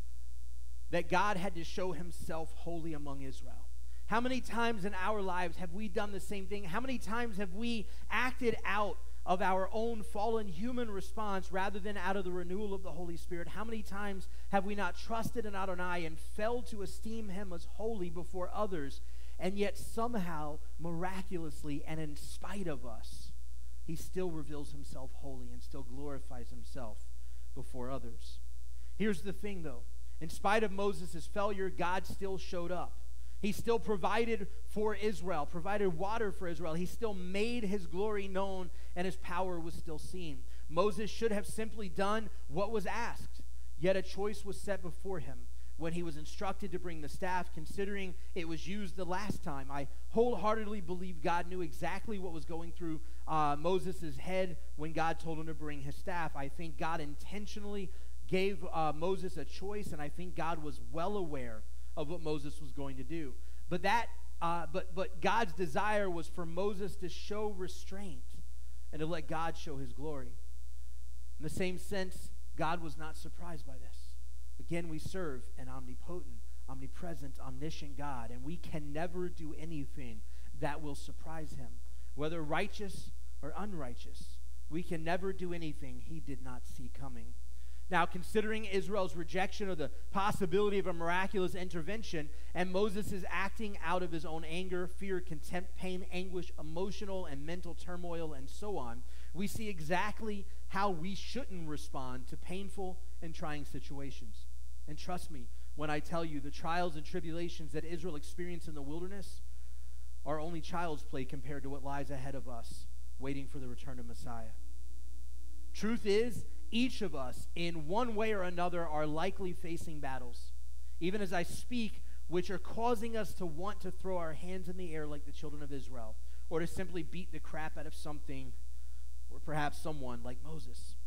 that God had to show himself holy among Israel. How many times in our lives have we done the same thing? How many times have we acted out of our own fallen human response rather than out of the renewal of the Holy Spirit? How many times have we not trusted in Adonai and failed to esteem him as holy before others, and yet somehow, miraculously, and in spite of us, he still reveals himself holy and still glorifies himself before others? Here's the thing, though. In spite of Moses' failure, God still showed up. He still provided for Israel, provided water for Israel. He still made his glory known, and his power was still seen. Moses should have simply done what was asked, yet a choice was set before him when he was instructed to bring the staff, considering it was used the last time. I wholeheartedly believe God knew exactly what was going through uh, Moses' head when God told him to bring his staff. I think God intentionally gave uh, Moses a choice, and I think God was well aware of what Moses was going to do. But that, uh, but but God's desire was for Moses to show restraint and to let God show his glory. In the same sense, God was not surprised by this. Again, we serve an omnipotent, omnipresent, omniscient God, and we can never do anything that will surprise him, whether righteous or unrighteous. We can never do anything he did not see coming. Now, considering Israel's rejection of the possibility of a miraculous intervention, and Moses is acting out of his own anger, fear, contempt, pain, anguish, emotional and mental turmoil, and so on, we see exactly how we shouldn't respond to painful and trying situations. And trust me when I tell you, the trials and tribulations that Israel experienced in the wilderness are only child's play compared to what lies ahead of us, waiting for the return of Messiah. Truth is, each of us, in one way or another, are likely facing battles, even as I speak, which are causing us to want to throw our hands in the air like the children of Israel, or to simply beat the crap out of something, or perhaps someone like Moses.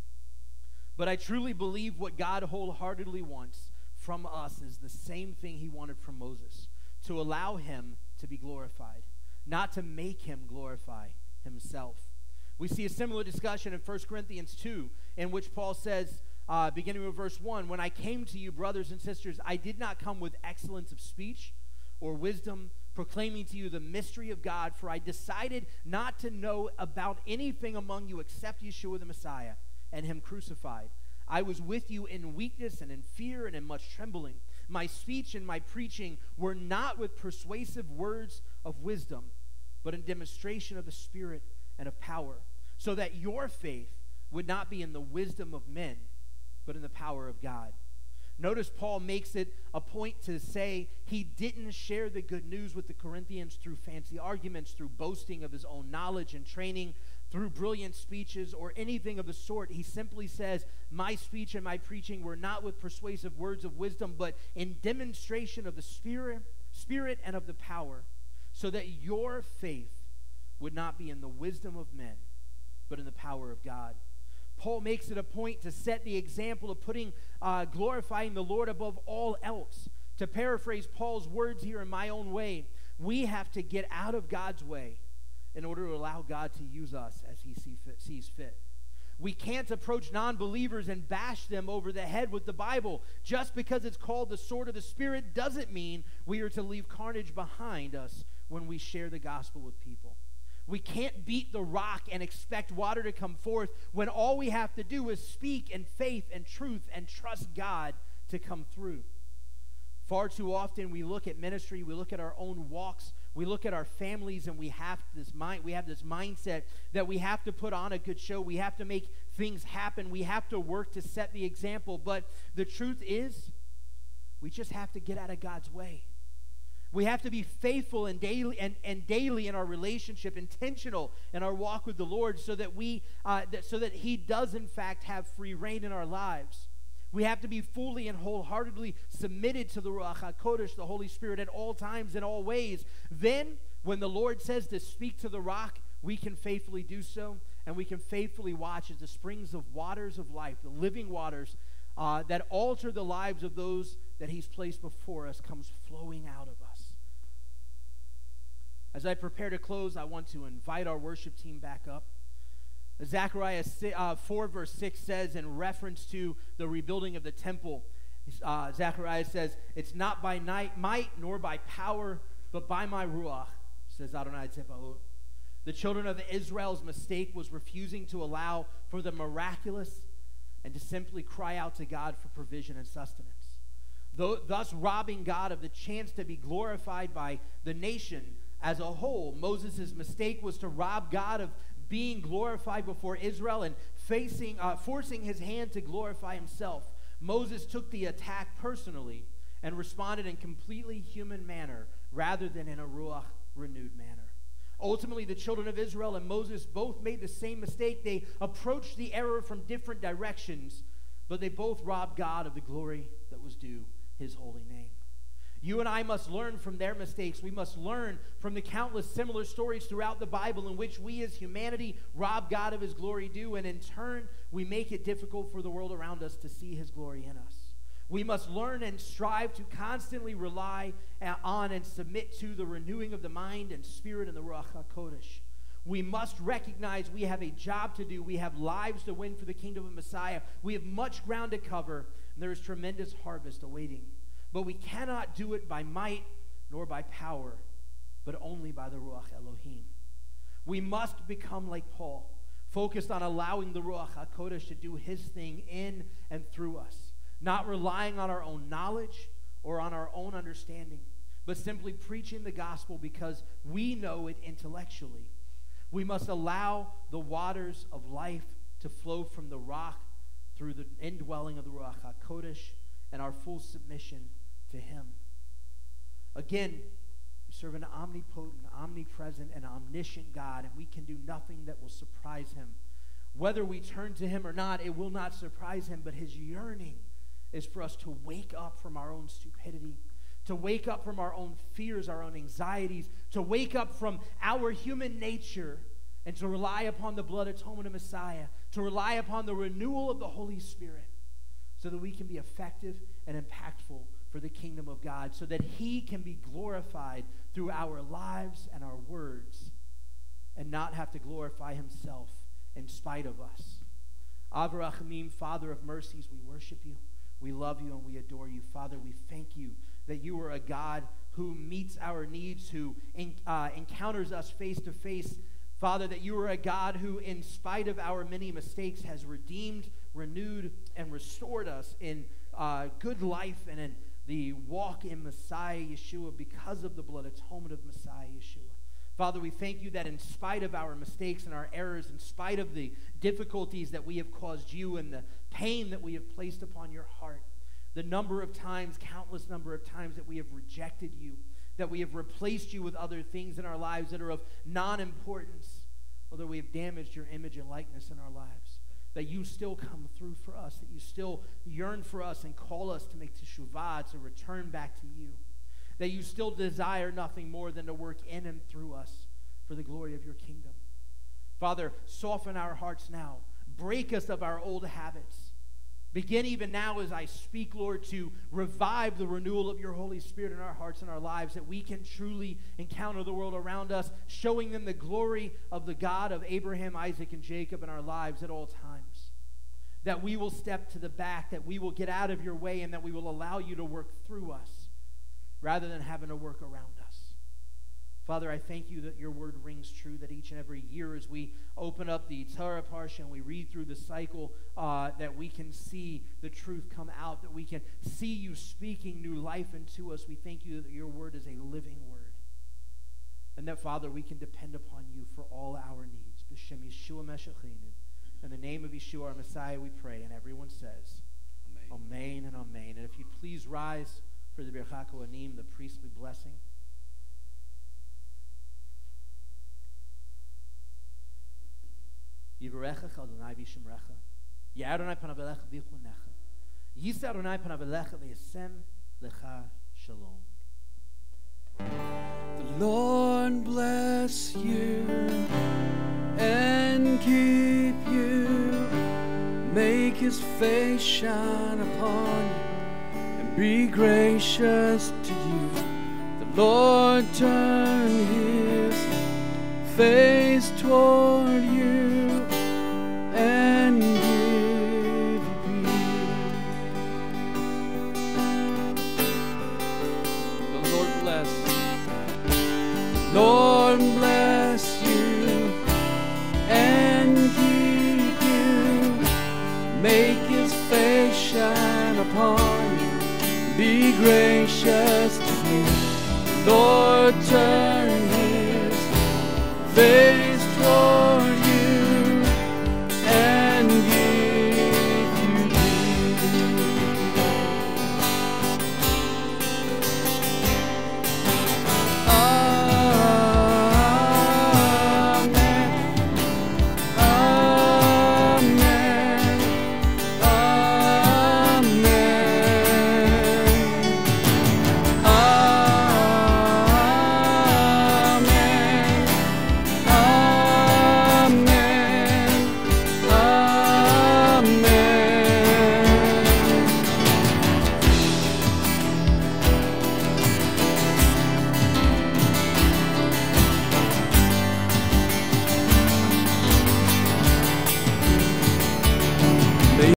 But I truly believe what God wholeheartedly wants from us is the same thing he wanted from Moses, to allow him to be glorified, not to make him glorify himself. We see a similar discussion in First Corinthians two, in which Paul says, uh, beginning with verse one, "When I came to you, brothers and sisters, I did not come with excellence of speech or wisdom, proclaiming to you the mystery of God, for I decided not to know about anything among you except Yeshua the Messiah and him crucified. I was with you in weakness and in fear and in much trembling. My speech and my preaching were not with persuasive words of wisdom, but in demonstration of the Spirit and of power, so that your faith would not be in the wisdom of men, but in the power of God." Notice Paul makes it a point to say he didn't share the good news with the Corinthians through fancy arguments, through boasting of his own knowledge and training, through brilliant speeches, or anything of the sort. He simply says, my speech and my preaching were not with persuasive words of wisdom, but in demonstration of the Spirit, Spirit and of the power, so that your faith would not be in the wisdom of men, but in the power of God. Paul makes it a point to set the example of putting, uh, glorifying the Lord above all else. To paraphrase Paul's words here in my own way, we have to get out of God's way in order to allow God to use us as he see fit, sees fit. We can't approach non-believers and bash them over the head with the Bible. Just because it's called the sword of the Spirit doesn't mean we are to leave carnage behind us when we share the gospel with people. We can't beat the rock and expect water to come forth when all we have to do is speak in faith and truth and trust God to come through. Far too often we look at ministry, we look at our own walks, we look at our families, and we have this mind, we have this mindset that we have to put on a good show, we have to make things happen, we have to work to set the example. But the truth is, we just have to get out of God's way. We have to be faithful and daily and, and daily in our relationship, intentional in our walk with the Lord, so that we uh, that, so that He does in fact have free reign in our lives. We have to be fully and wholeheartedly submitted to the Ruach HaKodesh, the Holy Spirit, at all times, in all ways. Then, when the Lord says to speak to the rock, we can faithfully do so, and we can faithfully watch as the springs of waters of life, the living waters uh, that alter the lives of those that He's placed before us, comes flowing out of us. As I prepare to close, I want to invite our worship team back up. Zechariah four verse six says, in reference to the rebuilding of the temple, uh, Zechariah says, "It's not by night, might nor by power, but by my ruach," says Adonai Tzebaot. The children of Israel's mistake was refusing to allow for the miraculous and to simply cry out to God for provision and sustenance, Though, thus robbing God of the chance to be glorified by the nation as a whole. Moses' mistake was to rob God of being glorified before Israel and facing, uh, forcing his hand to glorify himself. Moses took the attack personally and responded in completely human manner rather than in a ruach renewed manner. Ultimately, the children of Israel and Moses both made the same mistake. They approached the error from different directions, but they both robbed God of the glory that was due His holy name. You and I must learn from their mistakes. We must learn from the countless similar stories throughout the Bible in which we as humanity rob God of His glory due, and in turn, we make it difficult for the world around us to see His glory in us. We must learn and strive to constantly rely on and submit to the renewing of the mind and spirit in the Ruach HaKodesh. We must recognize we have a job to do. We have lives to win for the kingdom of Messiah. We have much ground to cover, and there is tremendous harvest awaiting. But we cannot do it by might nor by power, but only by the Ruach Elohim. We must become like Paul, focused on allowing the Ruach HaKodesh to do His thing in and through us, not relying on our own knowledge or on our own understanding, but simply preaching the gospel because we know it intellectually. We must allow the waters of life to flow from the rock through the indwelling of the Ruach HaKodesh and our full submission to Him. Again, we serve an omnipotent, omnipresent, and omniscient God, and we can do nothing that will surprise him. Whether we turn to him or not, it will not surprise him, but his yearning is for us to wake up from our own stupidity, to wake up from our own fears, our own anxieties, to wake up from our human nature and to rely upon the blood atonement of Messiah, to rely upon the renewal of the Holy Spirit so that we can be effective and impactful for the kingdom of God, so that he can be glorified through our lives and our words and not have to glorify himself in spite of us. Av Rachamim, Father of mercies, we worship you, we love you, and we adore you. Father, we thank you that you are a God who meets our needs, who uh, encounters us face to face. Father, that you are a God who, in spite of our many mistakes, has redeemed, renewed, and restored us in uh, good life and in the walk in Messiah Yeshua because of the blood atonement of Messiah Yeshua. Father, we thank you that in spite of our mistakes and our errors, in spite of the difficulties that we have caused you and the pain that we have placed upon your heart, the number of times, countless number of times that we have rejected you, that we have replaced you with other things in our lives that are of non-importance, although we have damaged your image and likeness in our lives, that you still come through for us, that you still yearn for us and call us to make teshuvah, to return back to you, that you still desire nothing more than to work in and through us for the glory of your kingdom. Father, soften our hearts now. Break us of our old habits. Begin even now as I speak, Lord, to revive the renewal of your Holy Spirit in our hearts and our lives, that we can truly encounter the world around us, showing them the glory of the God of Abraham, Isaac, and Jacob in our lives at all times. That we will step to the back, that we will get out of your way, and that we will allow you to work through us rather than having to work around us. Father, I thank you that your word rings true, that each and every year as we open up the Torah Parsha and we read through the cycle, uh, that we can see the truth come out, that we can see you speaking new life into us. We thank you that your word is a living word. And that, Father, we can depend upon you for all our needs. B'Shem Yeshua Meshachinu. In the name of Yeshua, our Messiah, we pray. And everyone says, Amen, amen and amen. And if you'd please rise for the Birchat Kohanim, the priestly blessing. Yivarechach Adonai v'yishmerecha. Ya'er Adonai panav elecha v'yichunecha. Yisa Adonai panav elecha v'yasem lecha shalom. The Lord bless you and keep you. Make his face shine upon you and be gracious to you. The Lord turn his face toward you and give you peace. The Lord bless. Lord bless you and keep you. Make his face shine upon you. Be gracious to you. Lord turn his face